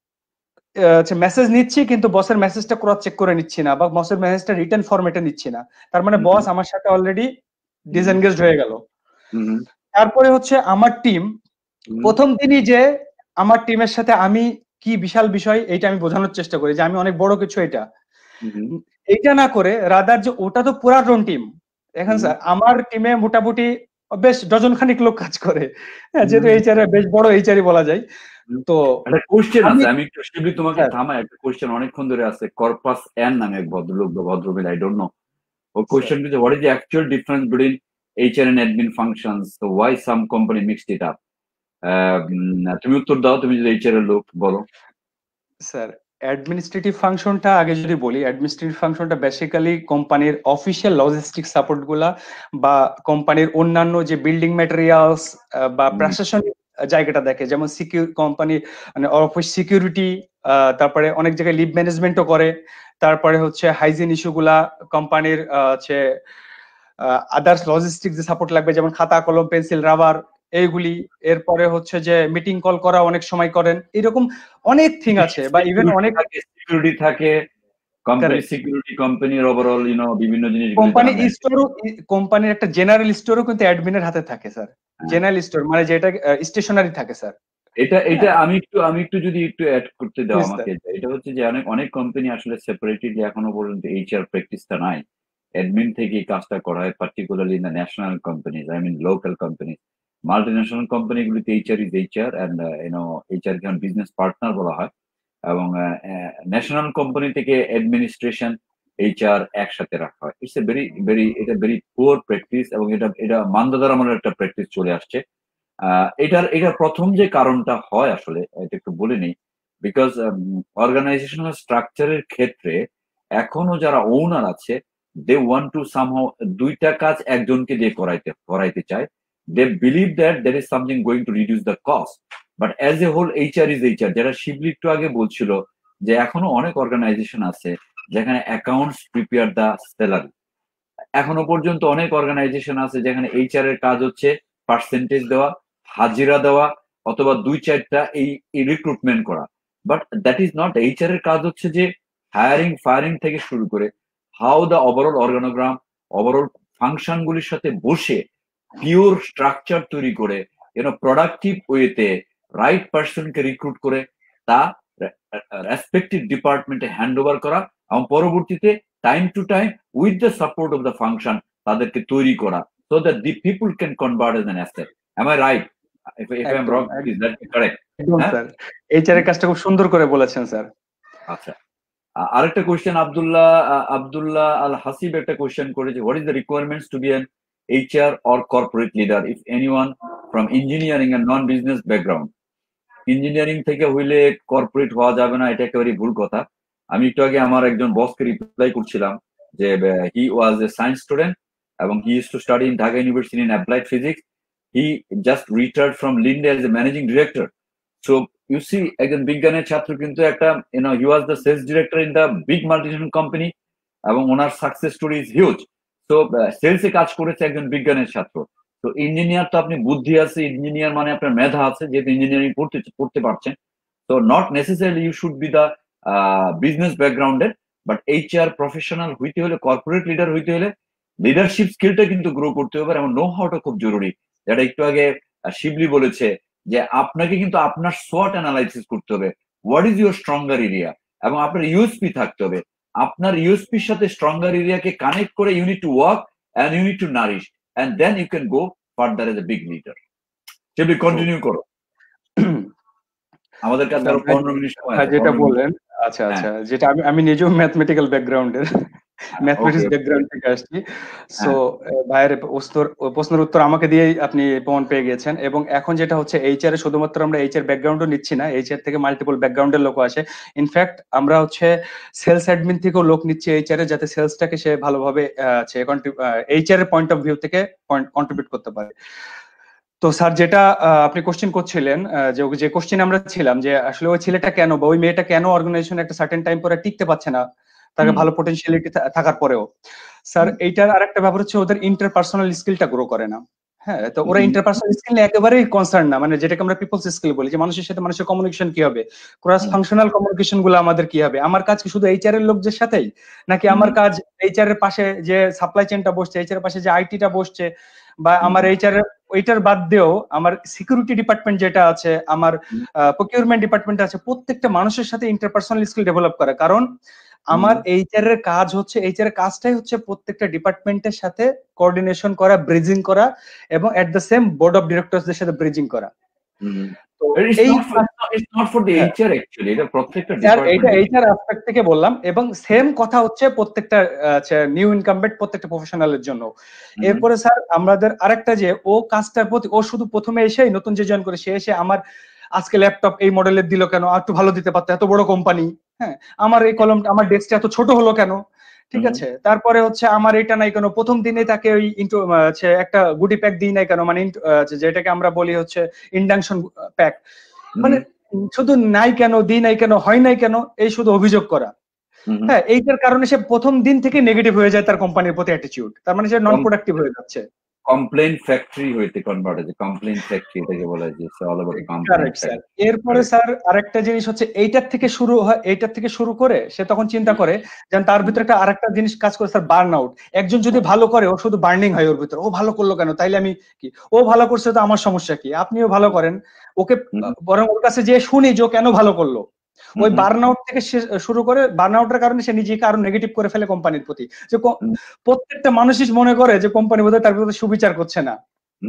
মেসেজ নিচ্ছি কিন্তু বসের মেসেজটা ক্রস চেক করে নিচ্ছি না বা বসের মেসেজটা রিটার্ন ফরম্যাটে নিচ্ছি না। তার মানে বস আমার সাথে অলরেডি ডিসএনগেজড হয়ে গেল। তারপরে হচ্ছে আমার টিম, প্রথম দিনই যে আমার টিমের সাথে আমি কি বিশাল বিষয় এইটা আমি বোঝানোর চেষ্টা করি যে আমি অনেক বড় কিছু, এটা এইটা না করে রাদার যে ওটা তো পুরা ড্রোন টিম। এখন স্যার আমার টিমে মোটামুটি বেশ ডজন খানিক লোক কাজ করে, যেহেতু এইচআর বেশ বড় এইচআরই বলা যায়। তো একটা কোশ্চেন আছে, আমি একটু শিবলি তোমাকে থামাই, একটা কোশ্চেন অনেকক্ষণ ধরে আছে। কর্পাস এন নামে এক ভদ্রলোক বা ভদ্রমহিলা, আই ডোন্ট নো, ও কোশ্চেন করছে what is the actual difference between HR and admin functions, so why some company mixed it up. তুমি উত্তর দাও, তুমি যদি এইচআর এর লোক, বলো। স্যার অ্যাডমিনিস্ট্রেটিভ ফাংশনটা আগে যদি বলি, অ্যাডমিনিস্ট্রেটিভ ফাংশনটা বেসিক্যালি কোম্পানির অফিসিয়াল লজিস্টিক সাপোর্ট গুলা বা কোম্পানির অন্যান্য যে বিল্ডিং ম্যাটেরিয়ালস বা প্রশাসনিক জায়গাটা দেখে, যেমন সিকিউর কোম্পানি মানে অফিস সিকিউরিটি, তারপরে অনেক জায়গায় লিভ ম্যানেজমেন্টও করে, তারপরে হচ্ছে হাইজিন ইস্যুগুলা কোম্পানির হচ্ছে আদার্স লজিস্টিক যে সাপোর্ট লাগবে যেমন খাতা কলম পেন্সিল রাবার এইগুলি, এরপরে হচ্ছে যে মিটিং কল করা অনেক সময় করেন, এরকম অনেক থিং আছে। বা ইভেন অনেক সিকিউরিটি থাকে, কোম্পানি সিকিউরিটি, কোম্পানির ওভারঅল ইউ নো বিভিন্ন জিনিস, কোম্পানি স্টোরও, কোম্পানির একটা জেনারেল স্টোরও কিন্তু অ্যাডমিনের হাতে থাকে স্যার। জেনারেল স্টোর মানে যেটা স্টেশনারি থাকে স্যার। এটা এটা আমি একটু আমি একটু যদি একটু অ্যাড করতে দাও আমাকে, এটা হচ্ছে যে অনেক অনেক কোম্পানি আসলে সেপারেটলি এখনো পর্যন্ত এইচআর প্র্যাকটিসটা নাই, অ্যাডমিন থেকে কাজটা করা হয়, particularly in the national companies, I mean local company. Multinational কোম্পানিগুলিতে HR is HR and you know HR কে বিজনেস পার্টনার বলা হয়, এবং ন্যাশনাল কোম্পানি থেকে অ্যাডমিনিস্ট্রেশন এইচআর একসাথে রাখা হয়। ইটস এ ভেরি ভেরি এটা ভেরি পুয়ার প্র্যাকটিস, এবং এটা এটা মান্দাদার আমলের একটা প্র্যাকটিস চলে আসছে। এটার এটার প্রথম যে কারণটা হয় আসলে এটা একটু বলে নেই, বিকজ অর্গানাইজেশনাল স্ট্রাকচারের ক্ষেত্রে এখনো যারা ওনার আছে, দে ওয়ান্ট টু সামহাউ দুইটা কাজ একজনকে দিয়ে করাইতে করাইতে চায়। They believe that that is something going to reduce the cost, but as a whole HR is HR. যেটা শিবলি একটু আগে বলছিল যে এখনো অনেক অর্গানাইজেশন আছে যেখানে অ্যাকাউন্টস প্রিপেয়ার দ্য স্যালারি। এখনো পর্যন্ত অনেক অর্গানাইজেশন আছে যেখানে এইচআর এর কাজ হচ্ছে পার্সেন্টেজ দেওয়া, হাজিরা দেওয়া, অথবা দুই চারটা এই রিক্রুটমেন্ট করা। But that is not, HR এর কাজ হচ্ছে যে হায়ারিং ফায়ারিং থেকে শুরু করে how the overall organogram, overall function গুলির সাথে বসে পিওর স্ট্রাকচার তৈরি করে ইউনো প্রোডাক্টিভ ওয়েতে রাইট পার্সনকে রিক্রুট করে তা রেসপেক্টিভ ডিপার্টমেন্টে হ্যান্ড ওভার করা, এবং পরবর্তীতে time to time with the support of the function তাদেরকে তৈরি করা, so that the people can convert as an asset. Am I right? If, if I am wrong, is that correct? Sir HR এর কাজটা খুব সুন্দর করে বলেছেন sir. আচ্ছা, আরেকটা কোশ্চেন আব্দুল্লাহ আব্দুল্লাহ আল হাসিব একটা কোশ্চেন করেছে, what is the requirements to be an HR or corporate leader if anyone from engineering and non-business background? Engineering থেকে হইলে কর্পোরেট হওয়া যাবে না, এটা একেবারে ভুল কথা। আমি একটু আগে আমার একজন বসকে রিপ্লাই করছিলাম যে হি ওয়াজ এ সায়েন্স স্টুডেন্ট এবং he use to study in Dhaka university in applied physics. He just retired from Linde as a managing director. So you see, একজন বিজ্ঞানের ছাত্র কিন্তু একটা you know he was the sales director in the big multinational company, এবং ওনার success story is huge. তো সেলসে কাজ করেছে একজন বিজ্ঞানের ছাত্র। তো ইঞ্জিনিয়ার তো আপনি বুদ্ধি আছে, ইঞ্জিনিয়ার মানে আপনার মেধা আছে, যেহেতু ইঞ্জিনিয়ারিং পড়তে পড়তে পারছেন। তো not necessarily you should be the business ব্যাকগ্রাউন্ডের, বাট এইচআর প্রফেশনাল হইতে হলে, কর্পোরেট লিডার হইতে হলে লিডারশিপ স্কিলটা কিন্তু গ্রো করতে হবে, এবং নো হাউটা খুব জরুরি। যেটা একটু আগে শিবলি বলেছে যে আপনাকে কিন্তু আপনার সোয়াট অ্যানালাইসিস করতে হবে, what is your stronger area, এবং আপনার ইউএসপি থাকতে হবে। আপনার ইউএসপির সাথে স্ট্রঙ্গার এরিয়াকে কানেক্ট করে you need to work and you need to nourish, and then you can go further as a big leader. Shibli continue করো, আমাদের কাছে আরো পনেরো মিনিট সময় আছে। যেটা বললেন, আচ্ছা আচ্ছা, যেটা আমি আমি নিজেও ম্যাথমেটিক্যাল ব্যাকগ্রাউন্ডের, ম্যাথমেটিক্স ব্যাকগ্রাউন্ড থেকে আসছি। সো ভাইয়ের প্রশ্নের উত্তর আমাকে দিয়েই আপনি প্রমাণ পেয়ে গেছেন। এবং এখন যেটা হচ্ছে এইচআর এ শুধুমাত্র আমরা এইচআর ব্যাকগ্রাউন্ডও নিচ্ছি না, এইচআর থেকে মাল্টিপল ব্যাকগ্রাউন্ডের লোক আসে। ইনফ্যাক্ট আমরা হচ্ছে সেলস অ্যাডমিন থেকেও লোক নিচ্ছি এইচআর এ, যাতে সেলসটাকে সে ভালোভাবে এইচআর এর পয়েন্ট অফ ভিউ থেকে কন্ট্রিবিউট করতে পারে। তো স্যার যেটা আপনি কোশ্চেন করছিলেন, যে যে কোশ্চেন আমরা ছিলাম যে আসলে ওই ছেলেটা কেন বা ওই মেয়েটা কেন অর্গানাইজেশনে একটা সার্টেন টাইম পরে টিকতে পারছে না, তাকে ভালো পটেনশিয়ালিটি থাকার পরেও। স্যার এইটার আরেকটা ব্যাপার হচ্ছে ওদের ইন্টারপার্সোনাল স্কিলটা গ্রো করে না। হ্যাঁ, তো ওরা ইন্টারপার্সোনাল স্কিল নিয়ে একেবারেই কনসার্ন না, মানে যেটাকে আমরা পিপলস স্কিল বলি, যে মানুষের সাথে মানুষের কমিউনিকেশন কি হবে, ক্রস ফাংশনাল কমিউনিকেশন গুলো আমাদের কি হবে, আমার কাজ কি শুধু এইচআর এর লোকদের সাথেই, নাকি আমার কাজ এইচআর এর পাশে যে সাপ্লাই চেনটা বসছে, এইচআর এর পাশে যে আইটিটা বসছে, বা আমার এইচআর ওইটার বাদ দিয়েও আমার সিকিউরিটি ডিপার্টমেন্ট যেটা আছে, আমার প্রকিউরমেন্ট ডিপার্টমেন্ট আছে, প্রত্যেকটা মানুষের সাথে ইন্টারপার্সোনাল স্কিল ডেভেলপ করা। কারণ আমার এইচআর এর কাজ হচ্ছে, এইচআর এর কাজটাই হচ্ছে প্রত্যেকটা ডিপার্টমেন্টের সাথে কোঅর্ডিনেশন করা, ব্রিজিং করা, এবং at the same board of ডিরেক্টরসদের সাথে ব্রিজিং করা। থেকে বললাম, এবং সেম কথা হচ্ছে প্রত্যেকটা নিউ ইনকামবেন্ট প্রত্যেকটা প্রফেশনালের জন্য। এরপরে স্যার আমাদের আরেকটা, যে ও কাজটার প্রতি, ও শুধু প্রথমে এসেই নতুন যে জয়েন করে সে এসে আমার আজকে ল্যাপটপ এই মডেলের দিল কেন, একটু ভালো দিতে পারতো, এত বড় কোম্পানি, হ্যাঁ আমার এই কলমটা, আমার ডেস্কটা এত ছোট হলো কেন, ঠিক আছে, তারপরে হচ্ছে আমার এটা নাই কেন, প্রথম দিনে তাকে ওই একটা গুডি প্যাক দিই নাই কেন, মানে যেটাকে আমরা বলি হচ্ছে ইন্ডাকশন প্যাক, মানে শুধু নাই কেন, দিই নাই কেন, হয় নাই কেন, এই শুধু অভিযোগ করা। হ্যাঁ, এইটার কারণে সে প্রথম দিন থেকে নেগেটিভ হয়ে যায় তার কোম্পানির প্রতি অ্যাটিটিউড, তার মানে সে নন প্রোডাক্টিভ হয়ে যাচ্ছে। কমপ্লেইন ফ্যাক্টরি হইতে কনভার্ট হয়েছে, কমপ্লেইন ফ্যাক্টরি এটাকে বলা যায়, it's all about complain factory. এরপরে স্যার আরেকটা জিনিস হচ্ছে, এইটার থেকে শুরু হয়, এইটার থেকে শুরু করে সে তখন চিন্তা করে যে তার ভিতরে একটা আরেকটা জিনিস কাজ করে স্যার, বার্ন আউট। একজন যদি ভালো করে, ও শুধু বার্নিং হয় ওর ভিতরে, ও ভালো করলো কেন, তাইলে আমি কি, ও ভালো করছে তো আমার সমস্যা কি, আপনিও ভালো করেন, ওকে বরং ওর কাছে যে শুনি যে ও কেন ভালো করলো। ওই বার্ন আউট থেকে শুরু করে, বার্ন আউটের কারণে সে নিজেকে আরো নেগেটিভ করে ফেলে কোম্পানির প্রতি, যে প্রত্যেকটা মানুষই মনে করে যে কোম্পানি বোধহয় তার প্রতি সুবিচার করছে না।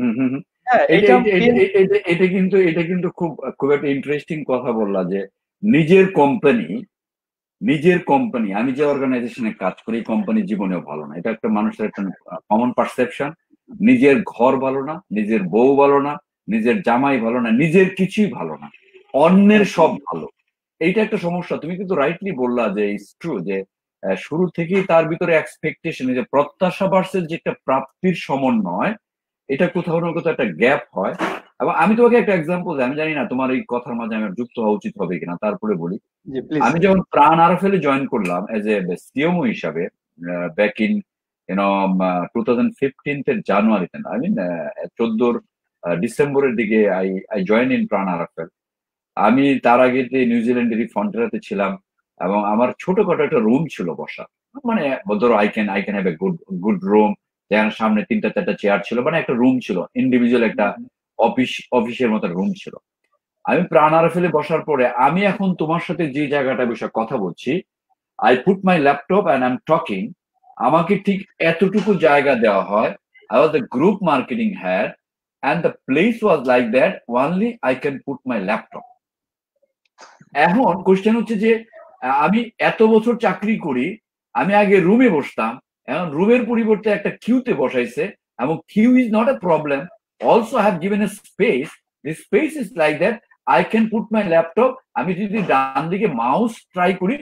এটা কিন্তু এটা কিন্তু খুব খুব একটা ইন্টারেস্টিং কথা বললা, যে নিজের কোম্পানি, নিজের কোম্পানি, আমি যে অর্গানাইজেশনে কাজ করি কোম্পানি জীবনেও ভালো না, এটা একটা মানুষের একটা কমন পারসেপশন। নিজের ঘর ভালো না, নিজের বউ ভালো না, নিজের জামাই ভালো না, নিজের কিছুই ভালো না, অন্যের সব ভালো। এইটা একটা সমস্যা। তুমি কিন্তু রাইটলি বললা যে ইটস ট্রু, যে শুরু থেকেই তার ভিতরে এক্সপেকটেশন, যে প্রত্যাশা ভার্সেস যে একটা প্রাপ্তির সমন্বয়, এটা কোথাও না কোথাও একটা গ্যাপ হয়। এবং আমি তোমাকে একটা এক্সাম্পল দিই, আমি জানি না তোমার এই কথার মাঝে আমার যুক্ত হওয়া উচিত হবে কিনা, তারপরে বলি। আমি যখন প্রাণ আরএফএল এ জয়েন করলাম এজ এ সিএমও হিসাবে, back in you know two thousand fifteen এর জানুয়ারিতে, আই মিন চোদ্দোর ডিসেম্বরের দিকে I I join in Pran RFL. আমি তার আগে নিউজিল্যান্ডেরই ফন্টেরাতে ছিলাম, এবং আমার ছোটখাটো একটা রুম ছিল বসা, মানে ধরো I can I can have a good good room, যেখানে সামনে তিনটা চারটা চেয়ার ছিল, মানে একটা রুম ছিল, ইন্ডিভিজুয়াল একটা অফিস অফিসের মতো রুম ছিল। আমি প্রাণ আরএফএল এ বসার পরে, আমি এখন তোমার সাথে যে জায়গাটা বসে কথা বলছি, I put my laptop and I am talking, আমাকে ঠিক এতটুকু জায়গা দেওয়া হয়। I was the group marketing head and the place was like that, only I can put my laptop. এখন কোশ্চেন হচ্ছে যে আমি এত বছর চাকরি করি, আমি আগে রুমে বসতাম, এখন রুমের পরিবর্তে একটা কিউতে বসাইছে, এবং queue is not a problem, also have given a space, this space is like that, I can put my laptop. আমি যদি ডান দিকে মাউস ট্রাই করি,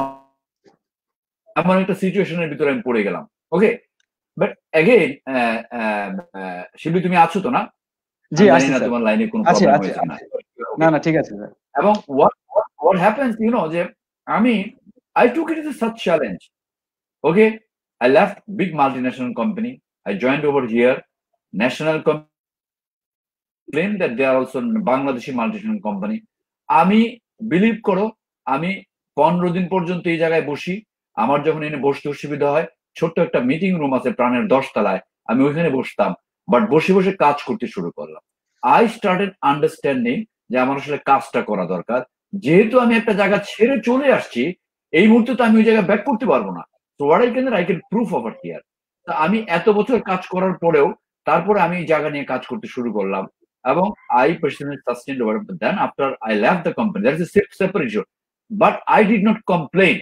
এমন একটা সিচুয়েশনের ভিতরে আমি পড়ে গেলাম। ওকে, বাট এগেইন শিবলি তুমি আছো তো না? জি, আছি না স্যার। তোমার লাইনে কোনো প্রবলেম হয়েছে না? না না, ঠিক আছে স্যার। এবং what what what happens, you know, যে আমি I took it as a such challenge. Okay, I left big multinational company. I joined over here, national company, claim that they are also Bangladeshi multinational company. আমি believe করো, আমি পনেরো দিন পর্যন্ত এই জায়গায় বসি। আমার যখন এনে বসতে অসুবিধা হয়, ছোট্ট একটা মিটিং রুম আছে প্রাণের দশ তলায়, আমি ওইখানে বসতাম, বাট বসে বসে কাজ করতে শুরু করলাম। আই স্টার্টেড আন্ডারস্ট্যান্ডিং যে আমার আসলে কাজটা করা দরকার। যেহেতু আমি একটা জায়গা ছেড়ে চলে আসছি, এই মুহূর্তে তো আমি ওই জায়গায় ব্যাক করতে পারবো না। So what I can I can proof over here. আমি এত বছর কাজ করার পরেও তারপরে আমি এই জায়গা নিয়ে কাজ করতে শুরু করলাম, এবং I personally sustained over. Then after I left the company, that is a separate, but I did not complain.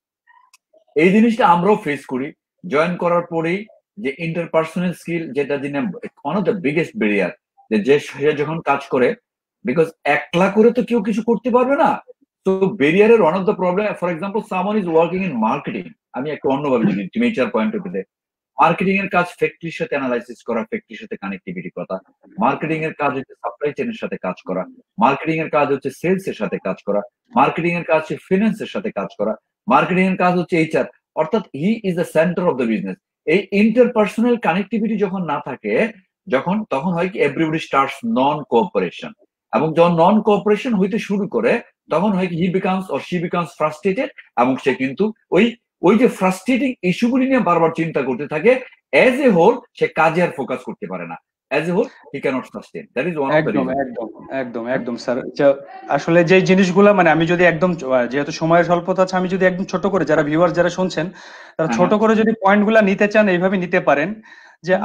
এই জিনিসটা আমরাও ফেস করি জয়েন করার পরেই, যে ইন্টারপার্সোনাল স্কিল, যেটা দিনে one of the biggest barrier, যে যে সে যখন কাজ করে, বিকজ একলা করে তো কেউ কিছু করতে পারবে না। তো ব্যারিয়ারের one of the problem, for example someone is working in marketing, আমি একটা অন্যভাবে যদি তুমি এইচআর পয়েন্ট অফ ভিউতে, মার্কেটিং এর কাজ ফ্যাক্টরির সাথে অ্যানালাইসিস করা, ফ্যাক্টরির সাথে কানেক্টিভিটি করা। মার্কেটিং এর কাজ হচ্ছে সাপ্লাই চেনের সাথে কাজ করা। মার্কেটিং এর কাজ হচ্ছে সেলস এর সাথে কাজ করা। মার্কেটিং এর কাজ হচ্ছে ফিনান্স এর সাথে কাজ করা। মার্কেটিং এর কাজ হচ্ছে এইচআর, অর্থাৎ he is the center of the business. এই ইন্টারপার্সোনাল কানেক্টিভিটি যখন না থাকে, যখন তখন হয় কি এভরিবডি স্টার্টস নন কোঅপারেশন, এবং যখন নন কোঅপারেশন হইতে শুরু করে, তখন হয় কি he becomes or she becomes frustrated, এবং সে কিন্তু ওই ওই যে ফ্রাস্ট্রেটিং ইস্যুগুলি নিয়ে বারবার চিন্তা করতে থাকে। এজ এ হোল সে কাজে আর ফোকাস করতে পারে না। As a whole he cannot sustain. That is one of the একদম রিজন। একদম একদম একদম স্যার। আসলে যে জিনিসগুলো মানে আমি যদি একদম, যেহেতু সময়ের স্বল্পতা আছে, আমি যদি একদম ছোট করে, যারা ভিউয়ার যারা শুনছেন তারা ছোট করে যদি পয়েন্টগুলো নিতে চান, এইভাবে নিতে পারেন যে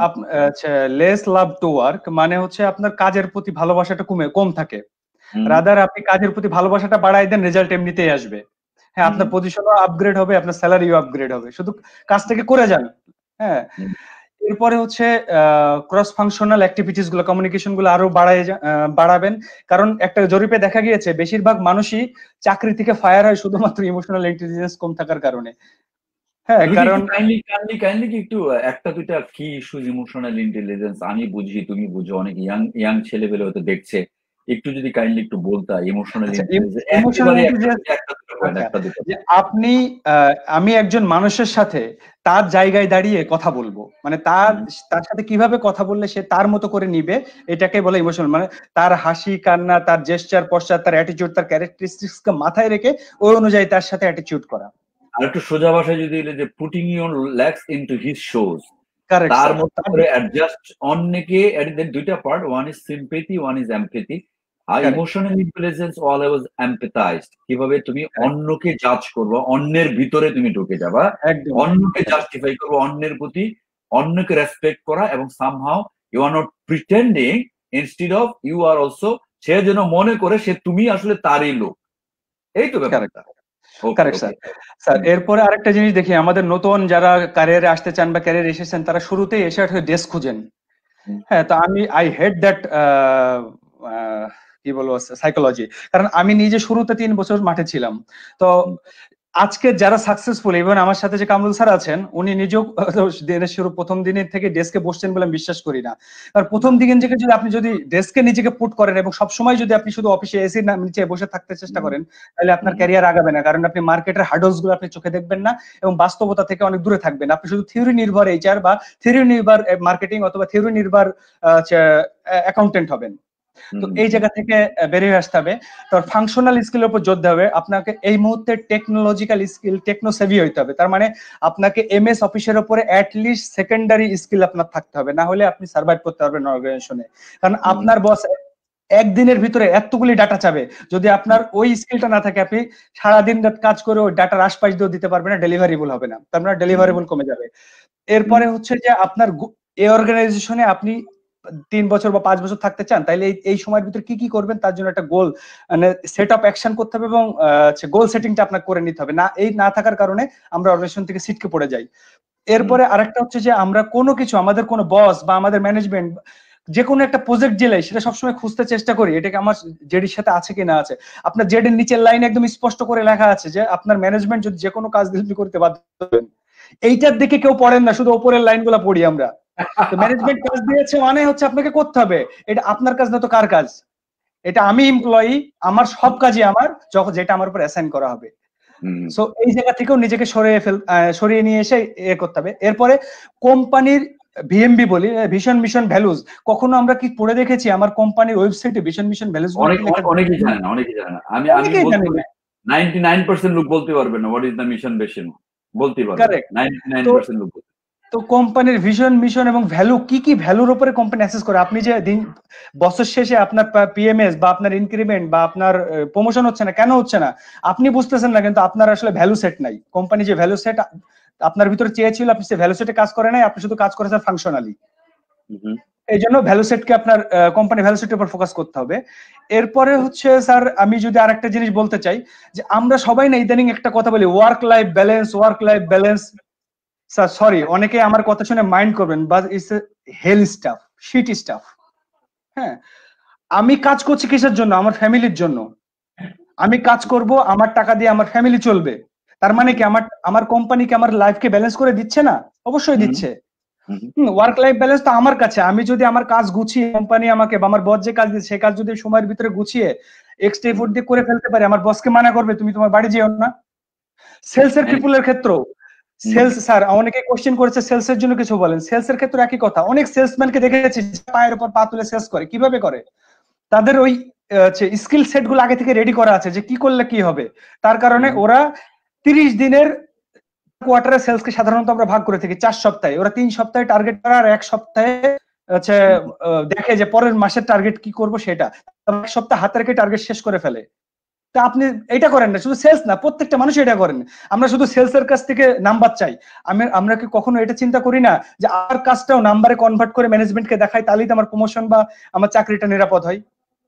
লেস লাভ টু ওয়ার্ক মানে হচ্ছে আপনার কাজের প্রতি ভালোবাসাটা কমে কম থাকে, রাদার আপনি কাজের প্রতি ভালোবাসাটা বাড়াই দেন, রেজাল্ট এমনিতেই আসবে। হ্যাঁ, আপনার পজিশনও আপগ্রেড হবে, আপনার স্যালারিও আপগ্রেড হবে, শুধু কাজটাকে করে যান। হ্যাঁ, এরপরে হচ্ছে ক্রস ফাংশনাল অ্যাক্টিভিটিস গুলো, কমিউনিকেশন গুলো আরো বাড়ায় বাড়াবেন। কারণ একটা জরিপে দেখা গিয়েছে বেশিরভাগ মানুষই চাকরি থেকে ফায়ার হয় শুধুমাত্র ইমোশনাল ইন্টেলিজেন্স কম থাকার কারণে। হ্যাঁ, কারণ কাইন্ডলি কাইন্ডলি কাইন্ডলি কি একটু একটা দুইটা কি ইস্যুজ ইমোশনাল ইন্টেলিজেন্স, আমি বুঝি তুমি বুঝো, অনেক ইয়াং ইয়াং ছেলেপেলে হয়তো দেখছে, একটু যদি কাইন্ডলি একটু বলতা ইমোশনাল ইন্টেলিজেন্স একেবারে একটা দুটো পয়েন্ট, একটা দুটো। আপনি আমি একজন মানুষের সাথে তার জায়গায় দাঁড়িয়ে কথা বলবো, মানে তার তার সাথে কিভাবে কথা বললে সে তার মতো করে নিবে, এটাকে বলে ইমোশনাল। মানে তার হাসি কান্না, তার জেস্টার পশ্চাৎ, তার অ্যাটিটিউড, তার ক্যারেক্টারিস্টিক্স কে মাথায় রেখে ওই অনুযায়ী তার সাথে অ্যাটিটিউড করা। আর একটু সোজা ভাষায় যদি যে putting your legs into his shoes, correct, তার মতো করে অ্যাডজাস্ট। অন্যকে দুইটা part, one is sympathy, one is empathy. আর emotional intelligence all was empathised, কিভাবে তুমি অন্যকে জাজ করবে, অন্যের ভিতরে তুমি ঢুকে যাবা, অন্যকে জাস্টিফাই করবে, অন্যের প্রতি অন্যকে রেসপেক্ট করা, এবং somehow you are not pretending, instead of you are also, সে যেন মনে করে সে তুমি আসলে তারই লোক। এই তো ব্যাপারটা। Correct sir. স্যার এরপরে আরেকটা জিনিস দেখি, আমাদের নতুন যারা ক্যারিয়ারে আসতে চান বা ক্যারিয়ারে এসেছেন, তারা শুরুতেই এসে একটা ডেস্ক খুঁজেন। হ্যাঁ, তো আমি আই হেট দ্যাট কি বলবো সাইকোলজি, কারণ আমি নিজে শুরুতে তিন বছর মাঠে ছিলাম। তো আজকে যারা সাকসেসফুল, ইভেন আমার সাথে যে কামরুল স্যার আছেন, উনি নিজেও দিনের শুরু প্রথম দিনের থেকে ডেস্কে বসছেন বলে আমি বিশ্বাস করি না। আর প্রথম দিন থেকে যদি আপনি যদি ডেস্কে নিজেকে পুট করেন এবং সবসময় যদি আপনি শুধু অফিসে এসি নিচে বসে থাকতে চেষ্টা করেন, তাহলে আপনার ক্যারিয়ার আগাবে না। কারণ আপনি মার্কেটের হার্ডলস গুলো আপনি চোখে দেখবেন না এবং বাস্তবতা থেকে অনেক দূরে থাকবেন। আপনি শুধু থিওরি নির্ভর এইচআর বা থিওরি নির্ভর মার্কেটিং অথবা থিওরি নির্ভর অ্যাকাউন্টেন্ট হবেন। তো এই জায়গা থেকে বেরিয়ে আসতে হবে। তো ফাংশনাল স্কিলের উপর জোর দেওয়া হবে। আপনাকে এই মুহূর্তে টেকনোলজিক্যাল স্কিল, টেকনো সেভি হইতে হবে। তার মানে আপনাকে এমএস অফিসের উপরে অ্যাটলিস্ট সেকেন্ডারি স্কিল আপনার থাকতে হবে, না হলে আপনি সার্ভাইভ করতে পারবেন অর্গানাইজেশনে। কারণ আপনার বস একদিনের ভিতরে এতগুলি ডাটা চাবে, যদি আপনার ওই স্কিলটা না থাকে, আপনি সারাদিন কাজ করে ওই ডাটার আশপাশ দিয়েও দিতে পারবেন না, ডেলিভারেবল হবে না, তার মানে ডেলিভারেবল কমে যাবে। এরপরে হচ্ছে যে আপনার এই অর্গানাইজেশনে আপনি তিন বছর বা পাঁচ বছর থাকতে চান, তাইলে এই সময়ের ভিতরে কি কি করবেন তার জন্য একটা গোল মানে সেট অফ অ্যাকশন করতে হবে, এবং গোল সেটিংটা আপনার করে নিতে হবে। না এই না থাকার কারণে আমরা অর্গানাইজেশন থেকে সিটকে পড়ে যাই। এরপরে আরেকটা হচ্ছে যে আমরা কোনো কিছু, আমাদের কোনো বস বা আমাদের ম্যানেজমেন্ট যে কোনো একটা প্রজেক্ট দিলে সেটা সবসময় খুঁজতে চেষ্টা করি এটাকে আমার জেডির সাথে আছে কি না আছে। আপনার জেডির নিচের লাইন একদম স্পষ্ট করে লেখা আছে যে আপনার ম্যানেজমেন্ট যদি যে কোনো কাজ দিলে করতে বাধ্য হবেন। এইটার দিকে কেউ পড়েন না, শুধু উপরের লাইনগুলো পড়ি আমরা। তো ম্যানেজমেন্ট কাজ দিয়েছে মানে হচ্ছে আপনাকে করতে হবে, এটা আপনার কাজ না তো কার কাজ? এটা আমি এমপ্লয়ি, আমার সব কাজই আমার, যখন যেটা আমার উপর অ্যাসাইন করা হবে। সো এই জায়গা থেকেও নিজেকে সরিয়ে ফেল সরিয়ে নিয়ে এসে এ করতে হবে। এরপরে কোম্পানির ভিএমবি বলি, ভিশন মিশন ভ্যালুজ, কখনো আমরা কি পড়ে দেখেছি আমার কোম্পানির ওয়েবসাইটে ভিশন মিশন ভ্যালুজ? অনেকেই জানে না, অনেকেই জানে না। আমি আমি ninety-nine percent লোক বলতে পারবে না what is the mission vision, বলতে পারবে কারেক্ট। ninety-nine তো percent লোক। তো কোম্পানির ভিশন মিশন এবং ভ্যালু কি কি ভ্যালুর উপরে কোম্পানি অ্যাসেস করে। আপনি যে দিন বছর শেষে আপনার পিএমএস বা আপনার ইনক্রিমেন্ট বা আপনার প্রমোশন হচ্ছে না, কেন হচ্ছে না আপনি বুঝতেছেন না, কিন্তু আপনার আসলে ভ্যালু সেট নাই। কোম্পানি যে ভ্যালু সেট আপনার ভিতরে চেয়েছিল, আপনি সে ভ্যালু সেটে কাজ করে নাই, আপনি শুধু কাজ করেছেন ফাংশনালি। এই জন্য ভ্যালু সেটকে আপনার কোম্পানি ভ্যালু সেটের উপর ফোকাস করতে হবে। এরপরে হচ্ছে স্যার আমি যদি আরেকটা জিনিস বলতে চাই, যে আমরা সবাই না ইদানিং একটা কথা বলি work life balance, work life balance. Sir sorry, অনেকে আমার কথা শুনে মাইন্ড করবেন, but it's hell stuff, shit stuff. হ্যাঁ, আমি কাজ করছি কিসের জন্য? আমার ফ্যামিলির জন্য। আমি কাজ করব, আমার টাকা দিয়ে আমার ফ্যামিলি চলবে। তার মানে কি আমার আমার কোম্পানিকে আমার লাইফকে ব্যালেন্স করে দিচ্ছে না? অবশ্যই দিচ্ছে। ওয়ার্ক লাইফ ব্যালেন্স তো আমার কাছে। আমি যদি আমার কাজ গুছিয়ে, কোম্পানি আমাকে বা আমার বস যে কাজ দিচ্ছে সেই কাজ যদি সময়ের ভিতরে গুছিয়ে এক্সট্রা এফোর্ট দিয়ে করে ফেলতে পারি, আমার বসকে মানা করবে তুমি তোমার বাড়ি যেও না? সেলস এর পিপলের ক্ষেত্রেও সেলস, স্যার অনেকে কোশ্চেন করেছে সেলস এর জন্য কিছু বলেন। সেলস এর ক্ষেত্রে একই কথা। অনেক সেলসম্যানকে দেখেছি পায়ের উপর পা তুলে সেলস করে। কিভাবে করে? তাদের ওই স্কিল সেট গুলো আগে থেকে রেডি করা আছে যে কি করলে কি হবে। তার কারণে ওরা তিরিশ দিনের কোয়ার্টারে সেলস কে সাধারণত আমরা ভাগ করে থাকি চার সপ্তাহে। ওরা তিন সপ্তাহে টার্গেট করে আর এক সপ্তাহে হচ্ছে দেখে যে পরের মাসের টার্গেট কি করব সেটা। এক সপ্তাহ হাতে রেখে টার্গেট শেষ করে ফেলে। তা আপনি এটা করেন না, শুধু সেলস না, প্রত্যেকটা মানুষ এটা করেন। আমরা শুধু সেলস এর কাছ থেকে নাম্বার চাই। আমি আমরা কি কখনো এটা চিন্তা করি না যে আর কাজটাও নাম্বারে কনভার্ট করে ম্যানেজমেন্টকে দেখাই, তাহলেই তো আমার প্রমোশন বা আমার চাকরিটা নিরাপদ হয়।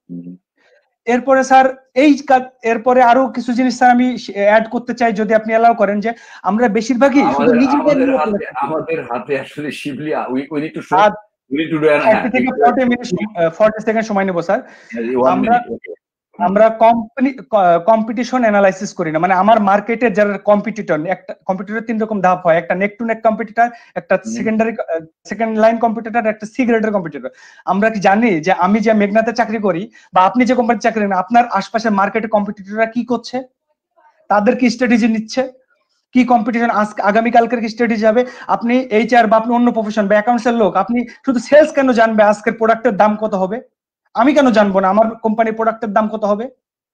এরপরে স্যার এই এরপরে আরো কিছু জিনিস স্যার আমি অ্যাড করতে চাই, যদি আপনি অ্যালাউ করেন, যে আমরা বেশিরভাগই শুধু নিজেদের আমাদের হাতে আসলে Shibli we need to show we need to do thirty থেকে ফর্টি মিনিট ফর্টি সেকেন্ড সময় নেব স্যার। আমরা আমরা কোম্পানি কম্পিটিশন অ্যানালাইসিস করি না। মানে আমার মার্কেটে যারা কম্পিটিটর, একটা কম্পিটিটর তিন রকম ধাপ হয়, একটা নেক টু নেক কম্পিটিটর, একটা সেকেন্ডারি সেকেন্ড লাইন কম্পিটিটর, একটা সি গ্রেডের কম্পিটিটর। আমরা কি জানি যে আমি যে মেঘনাতে চাকরি করি বা আপনি যে কোম্পানিতে চাকরি করেন, আপনার আশপাশের মার্কেটে কম্পিটিটররা কি করছে, তাদের কি স্ট্র্যাটেজি নিচ্ছে, কি কম্পিটিশন আজকে আগামী কালকের কি স্ট্র্যাটেজি হবে? আপনি এইচআর বা আপনি অন্য প্রফেশন বা অ্যাকাউন্টস এর লোক, আপনি শুধু সেলস কেন জানবে আজকের প্রোডাক্টের দাম কত হবে? আমি কেন জানবো না আমার কোম্পানির প্রোডাক্টের দাম কত হবে?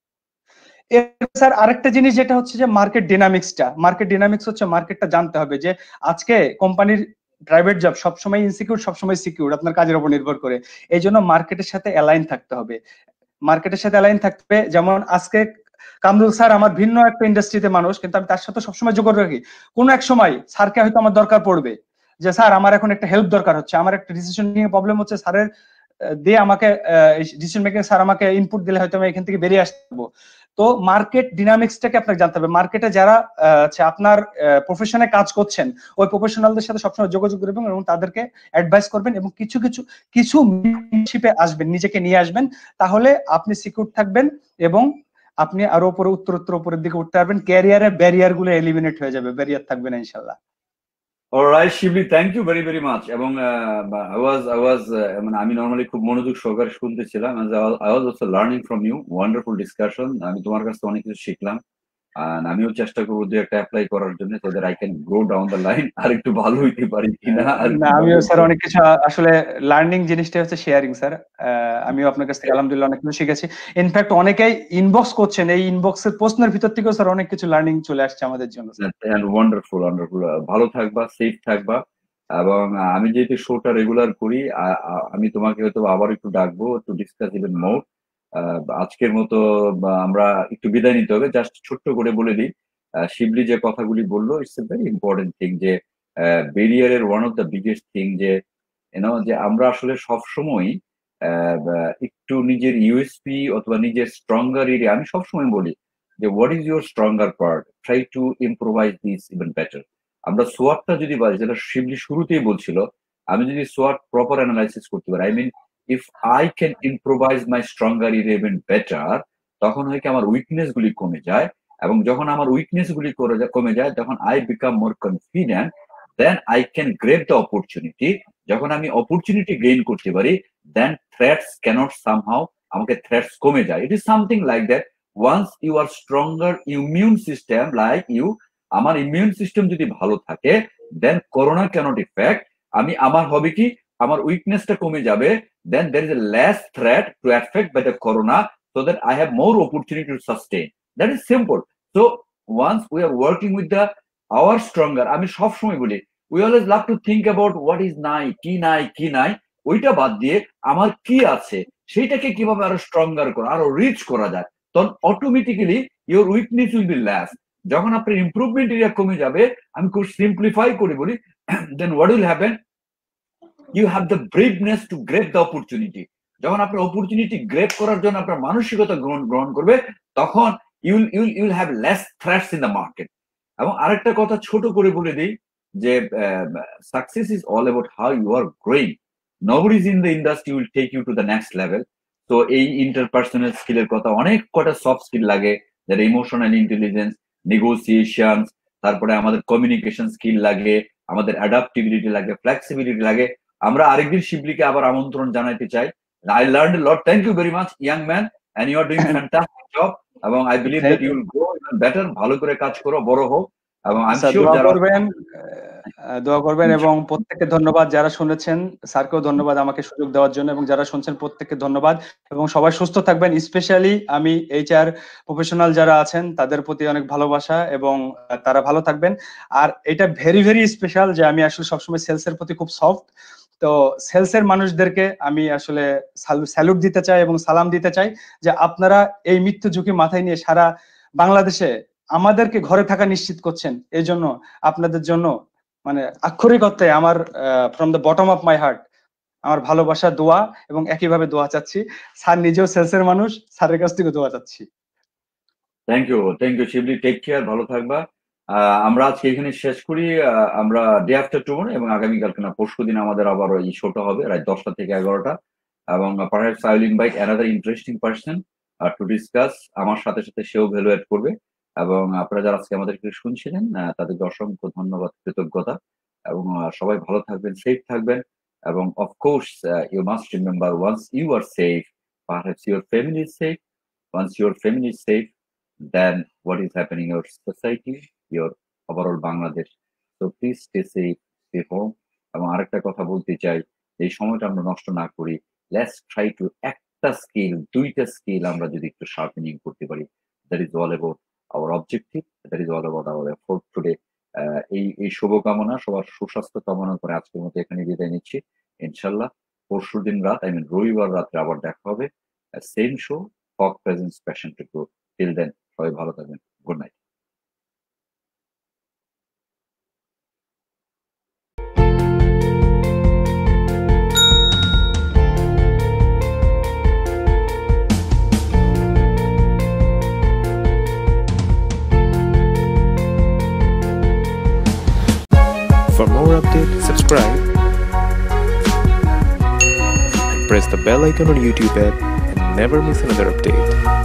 স্যার আরেকটা জিনিস যেটা হচ্ছে যে মার্কেট ডিনামিক্সটা, মার্কেট ডিনামিক্স হচ্ছে মার্কেটটা জানতে হবে যে আজকে কোম্পানির প্রাইভেট জব সবসময় ইনসিকিউর, সবসময় সিকিউর, আপনার কাজের উপর নির্ভর করে। এই জন্য মার্কেটের সাথে অ্যালাইন থাকতে হবে। মার্কেটের সাথে অ্যালাইন থাকবে, যেমন আজকে কামরুল স্যার আমার ভিন্ন একটা ইন্ডাস্ট্রিতে মানুষ, কিন্তু আমি তার সাথে সবসময় যোগাযোগ রাখি। কোনো এক সময় স্যারকে হয়তো আমার দরকার পড়বে যে স্যার আমার এখন একটা হেল্প দরকার হচ্ছে, আমার একটা ডিসিশন নিয়ে প্রবলেম হচ্ছে, স্যারের দিয়ে আমাকে ডিসিশন মেকিং স্যার আমাকে ইনপুট দিলে হয়তো আমি এখান থেকে বেরিয়ে আসতে পারবো। তো মার্কেট ডিনামিক্সটাকে আপনাকে জানতে হবে। মার্কেটে যারা আপনার প্রফেশনে কাজ করছেন ওই প্রফেশনালদের সাথে সবসময় যোগাযোগ করবেন এবং তাদেরকে অ্যাডভাইস করবেন এবং কিছু কিছু কিছু মেন্টরশিপে আসবেন, নিজেকে নিয়ে আসবেন, তাহলে আপনি সিকিউর থাকবেন এবং আপনি আরো উপরে উত্তরোত্তর উপরের দিকে উঠতে পারবেন। ক্যারিয়ারে ব্যারিয়ার গুলো এলিমিনেট হয়ে যাবে, ব্যারিয়ার থাকবে না ইনশাআল্লাহ। Alright Shibli, thank you very very much. এবং আই ওয়াজ আই ওয়াজ মানে আমি নরমালি খুব মনোযোগ সহকারে শুনতেছিলাম। I was also learning from you, wonderful discussion. আমি তোমার কাছে অনেক কিছু শিখলাম। আর আমিও চেষ্টা করবো দু একটা অ্যাপ্লাই করার জন্য, so that I can grow down the line, আর একটু ভালো হইতে পারি কিনা। না আমিও স্যার অনেক কিছু, আসলে লার্নিং জিনিসটা হচ্ছে শেয়ারিং স্যার। আমিও আপনার কাছ থেকে আলহামদুলিল্লাহ অনেক কিছু শিখেছি। ইনফ্যাক্ট অনেকেই ইনবক্স করছেন, এই ইনবক্সের প্রশ্নের ভিতর থেকেও স্যার অনেক কিছু লার্নিং চলে আসছে আমাদের জন্য। Wonderful wonderful. ভালো থাকবা, সেফ থাকবা। এবং আমি যেহেতু শোটা রেগুলার করি, আমি তোমাকে হয়তো আবার একটু ডাকবো টু ডিসকাস ইভেন মোর। আজকের মতো আমরা একটু বিদায় নিতে হবে। জাস্ট ছোট্ট করে বলে দিই, শিবলি যে কথাগুলি বললো, it's a very important thing, যে ব্যারিয়ারের one of the biggest thing, যে ইউনো যে আমরা আসলে সবসময় একটু নিজের ইউএসপি অথবা নিজের স্ট্রঙ্গার এরিয়া, আমি সবসময় বলি যে what is your stronger part, try to improvise this even better. আমরা সোয়াটটা যদি পারি, যেটা শিবলি শুরুতেই বলছিল, আমি যদি সোয়াট প্রপার অ্যানালাইসিস করতে পারি, I mean if I can improvise my stronger area even better, তখন হয় কি আমার উইকনেস গুলি কমে যায়। এবং যখন আমার উইকনেস গুলি কমে যায়, তখন I become more confident, then I can grab the opportunity. যখন আমি অপরচুনিটি গেইন করতে পারি, দেন থ্রেটস ক্যানট সামহাউ, আমাকে থ্রেটস কমে যায়। It is something like that, once you are stronger immune system like you, আমার ইমিউন সিস্টেম যদি ভালো থাকে, দেন করোনা ক্যানট ইফেক্ট। আমি আমার হবে কি, আমার উইকনেসটা কমে যাবে, then there is a less threat to effect by the corona, so that I have more opportunity to sustain. That is simple. So once we are working with the our stronger, আমি সব সময় বলি, we always love to think about what is নাই, কি নাই, কি নাই, ওইটা বাদ দিয়ে আমার কি আছে সেইটাকে কিভাবে আরো স্ট্রঙ্গার করা, আরো রিচ করা যায়, তখন automatically your weakness will be less. যখন আপনার ইমপ্রুভমেন্ট এরিয়া কমে যাবে, আমি খুব সিম্পলিফাই করে বলি, then what will happen, you have the braveness to grab the opportunity. যখন আপনার অপরচুনিটি গ্রেপ করার জন্য আপনার মানসিকতা গ্রহণ গ্রহণ করবে, তখন you'll you'll you'll have less threats in the market. এবং আরেকটা কথা ছোট করে বলে দিই যে success is all about how you are growing. Nobody is in the industry will take you to the next level. তো এই ইন্টারপার্সোনাল স্কিলের কথা, অনেক কটা সফট স্কিল লাগে, যারা ইমোশনাল ইন্টেলিজেন্স, নেগোসিয়েশন, তারপরে আমাদের কমিউনিকেশন স্কিল লাগে, আমাদের অ্যাডাপ্টিবিলিটি লাগে, ফ্লেক্সিবিলিটি লাগে। আমরা আরেকদিন শিবলিকে আবার আমন্ত্রণ জানাইতে চাই। I learned a lot. Thank you very much, young man, and you are doing fantastic job. এবং I believe that you will go even better. ভালো করে কাজ করো, বড় হোক। এবং I'm sure দোয়া যারা করবেন, দোয়া করবেন এবং প্রত্যেককে ধন্যবাদ যারা শুনেছেন, স্যারকেও ধন্যবাদ আমাকে সুযোগ দেওয়ার জন্য, এবং যারা শুনছেন প্রত্যেককে ধন্যবাদ, এবং সবাই সুস্থ থাকবেন। স্পেশালি আমি এইচআর প্রফেশনাল যারা আছেন তাদের প্রতি অনেক ভালোবাসা, এবং তারা ভালো থাকবেন। আর এটা ভেরি ভেরি স্পেশাল যে আমি আসলে সবসময় সেলসের প্রতি খুব সফট। তো সেলসের মানুষদেরকে আমি আসলে স্যালুট দিতে চাই এবং সালাম দিতে চাই যে আপনারা এই মৃত্যু ঝুঁকি মাথায় নিয়ে সারা বাংলাদেশে আমাদেরকে ঘরে থাকা নিশ্চিত করছেন। এই জন্য আপনাদের জন্য মানে আক্ষরিক অর্থে আমার from the bottom of my heart আমার ভালোবাসা, দোয়া, এবং একইভাবে দোয়া চাচ্ছি। স্যার নিজেও সেলসের মানুষ, স্যারের কাছ থেকে দোয়া চাচ্ছি। Thank you, thank you Shibli, take care, ভালো থাকবা। আমরা আজকে এখানে শেষ করি। আমরা ডে আফটার টুমরো এবং আগামীকালকে না পরশু দিন আমাদের আবার এই শোটা হবে রাত দশটা থেকে এগারোটা, এবং perhaps I will invite another interesting person to discuss. আমার সাথে সাথে সেও ভ্যালুয়েট করবে। এবং আপনারা যারা আজকে আমাদেরকে শুনছিলেন তাদেরকে অসংখ্য ধন্যবাদ, কৃতজ্ঞতা, এবং সবাই ভালো থাকবেন, সেফ থাকবেন। এবং of course you must remember, once you are safe, perhaps your family is safe. Once your family is safe, then what is happening in your society, your overall Bangladesh. So please stay safe, stay home. এবং আরেকটা কথা বলতে চাই, এই সময়টা আমরা নষ্ট না করি, লেটস ট্রাই টু একটা স্কিল, দুইটা স্কিল আমরা যদি একটু শার্পেনিং করতে পারি, that is all about our objective, that is all about our effort today. এই এই শুভকামনা, সবার সুস্বাস্থ্য কামনা করে আজকের মতো এখানে বিদায় নিচ্ছি। ইনশাল্লাহ পরশু দিন রাত, আই মিন রবিবার রাত্রে আবার দেখা হবে, same show, fog presence passion to grow. Till then সবাই ভালো থাকবেন, good night. For more updates, subscribe and press the bell icon on YouTube app and never miss another update.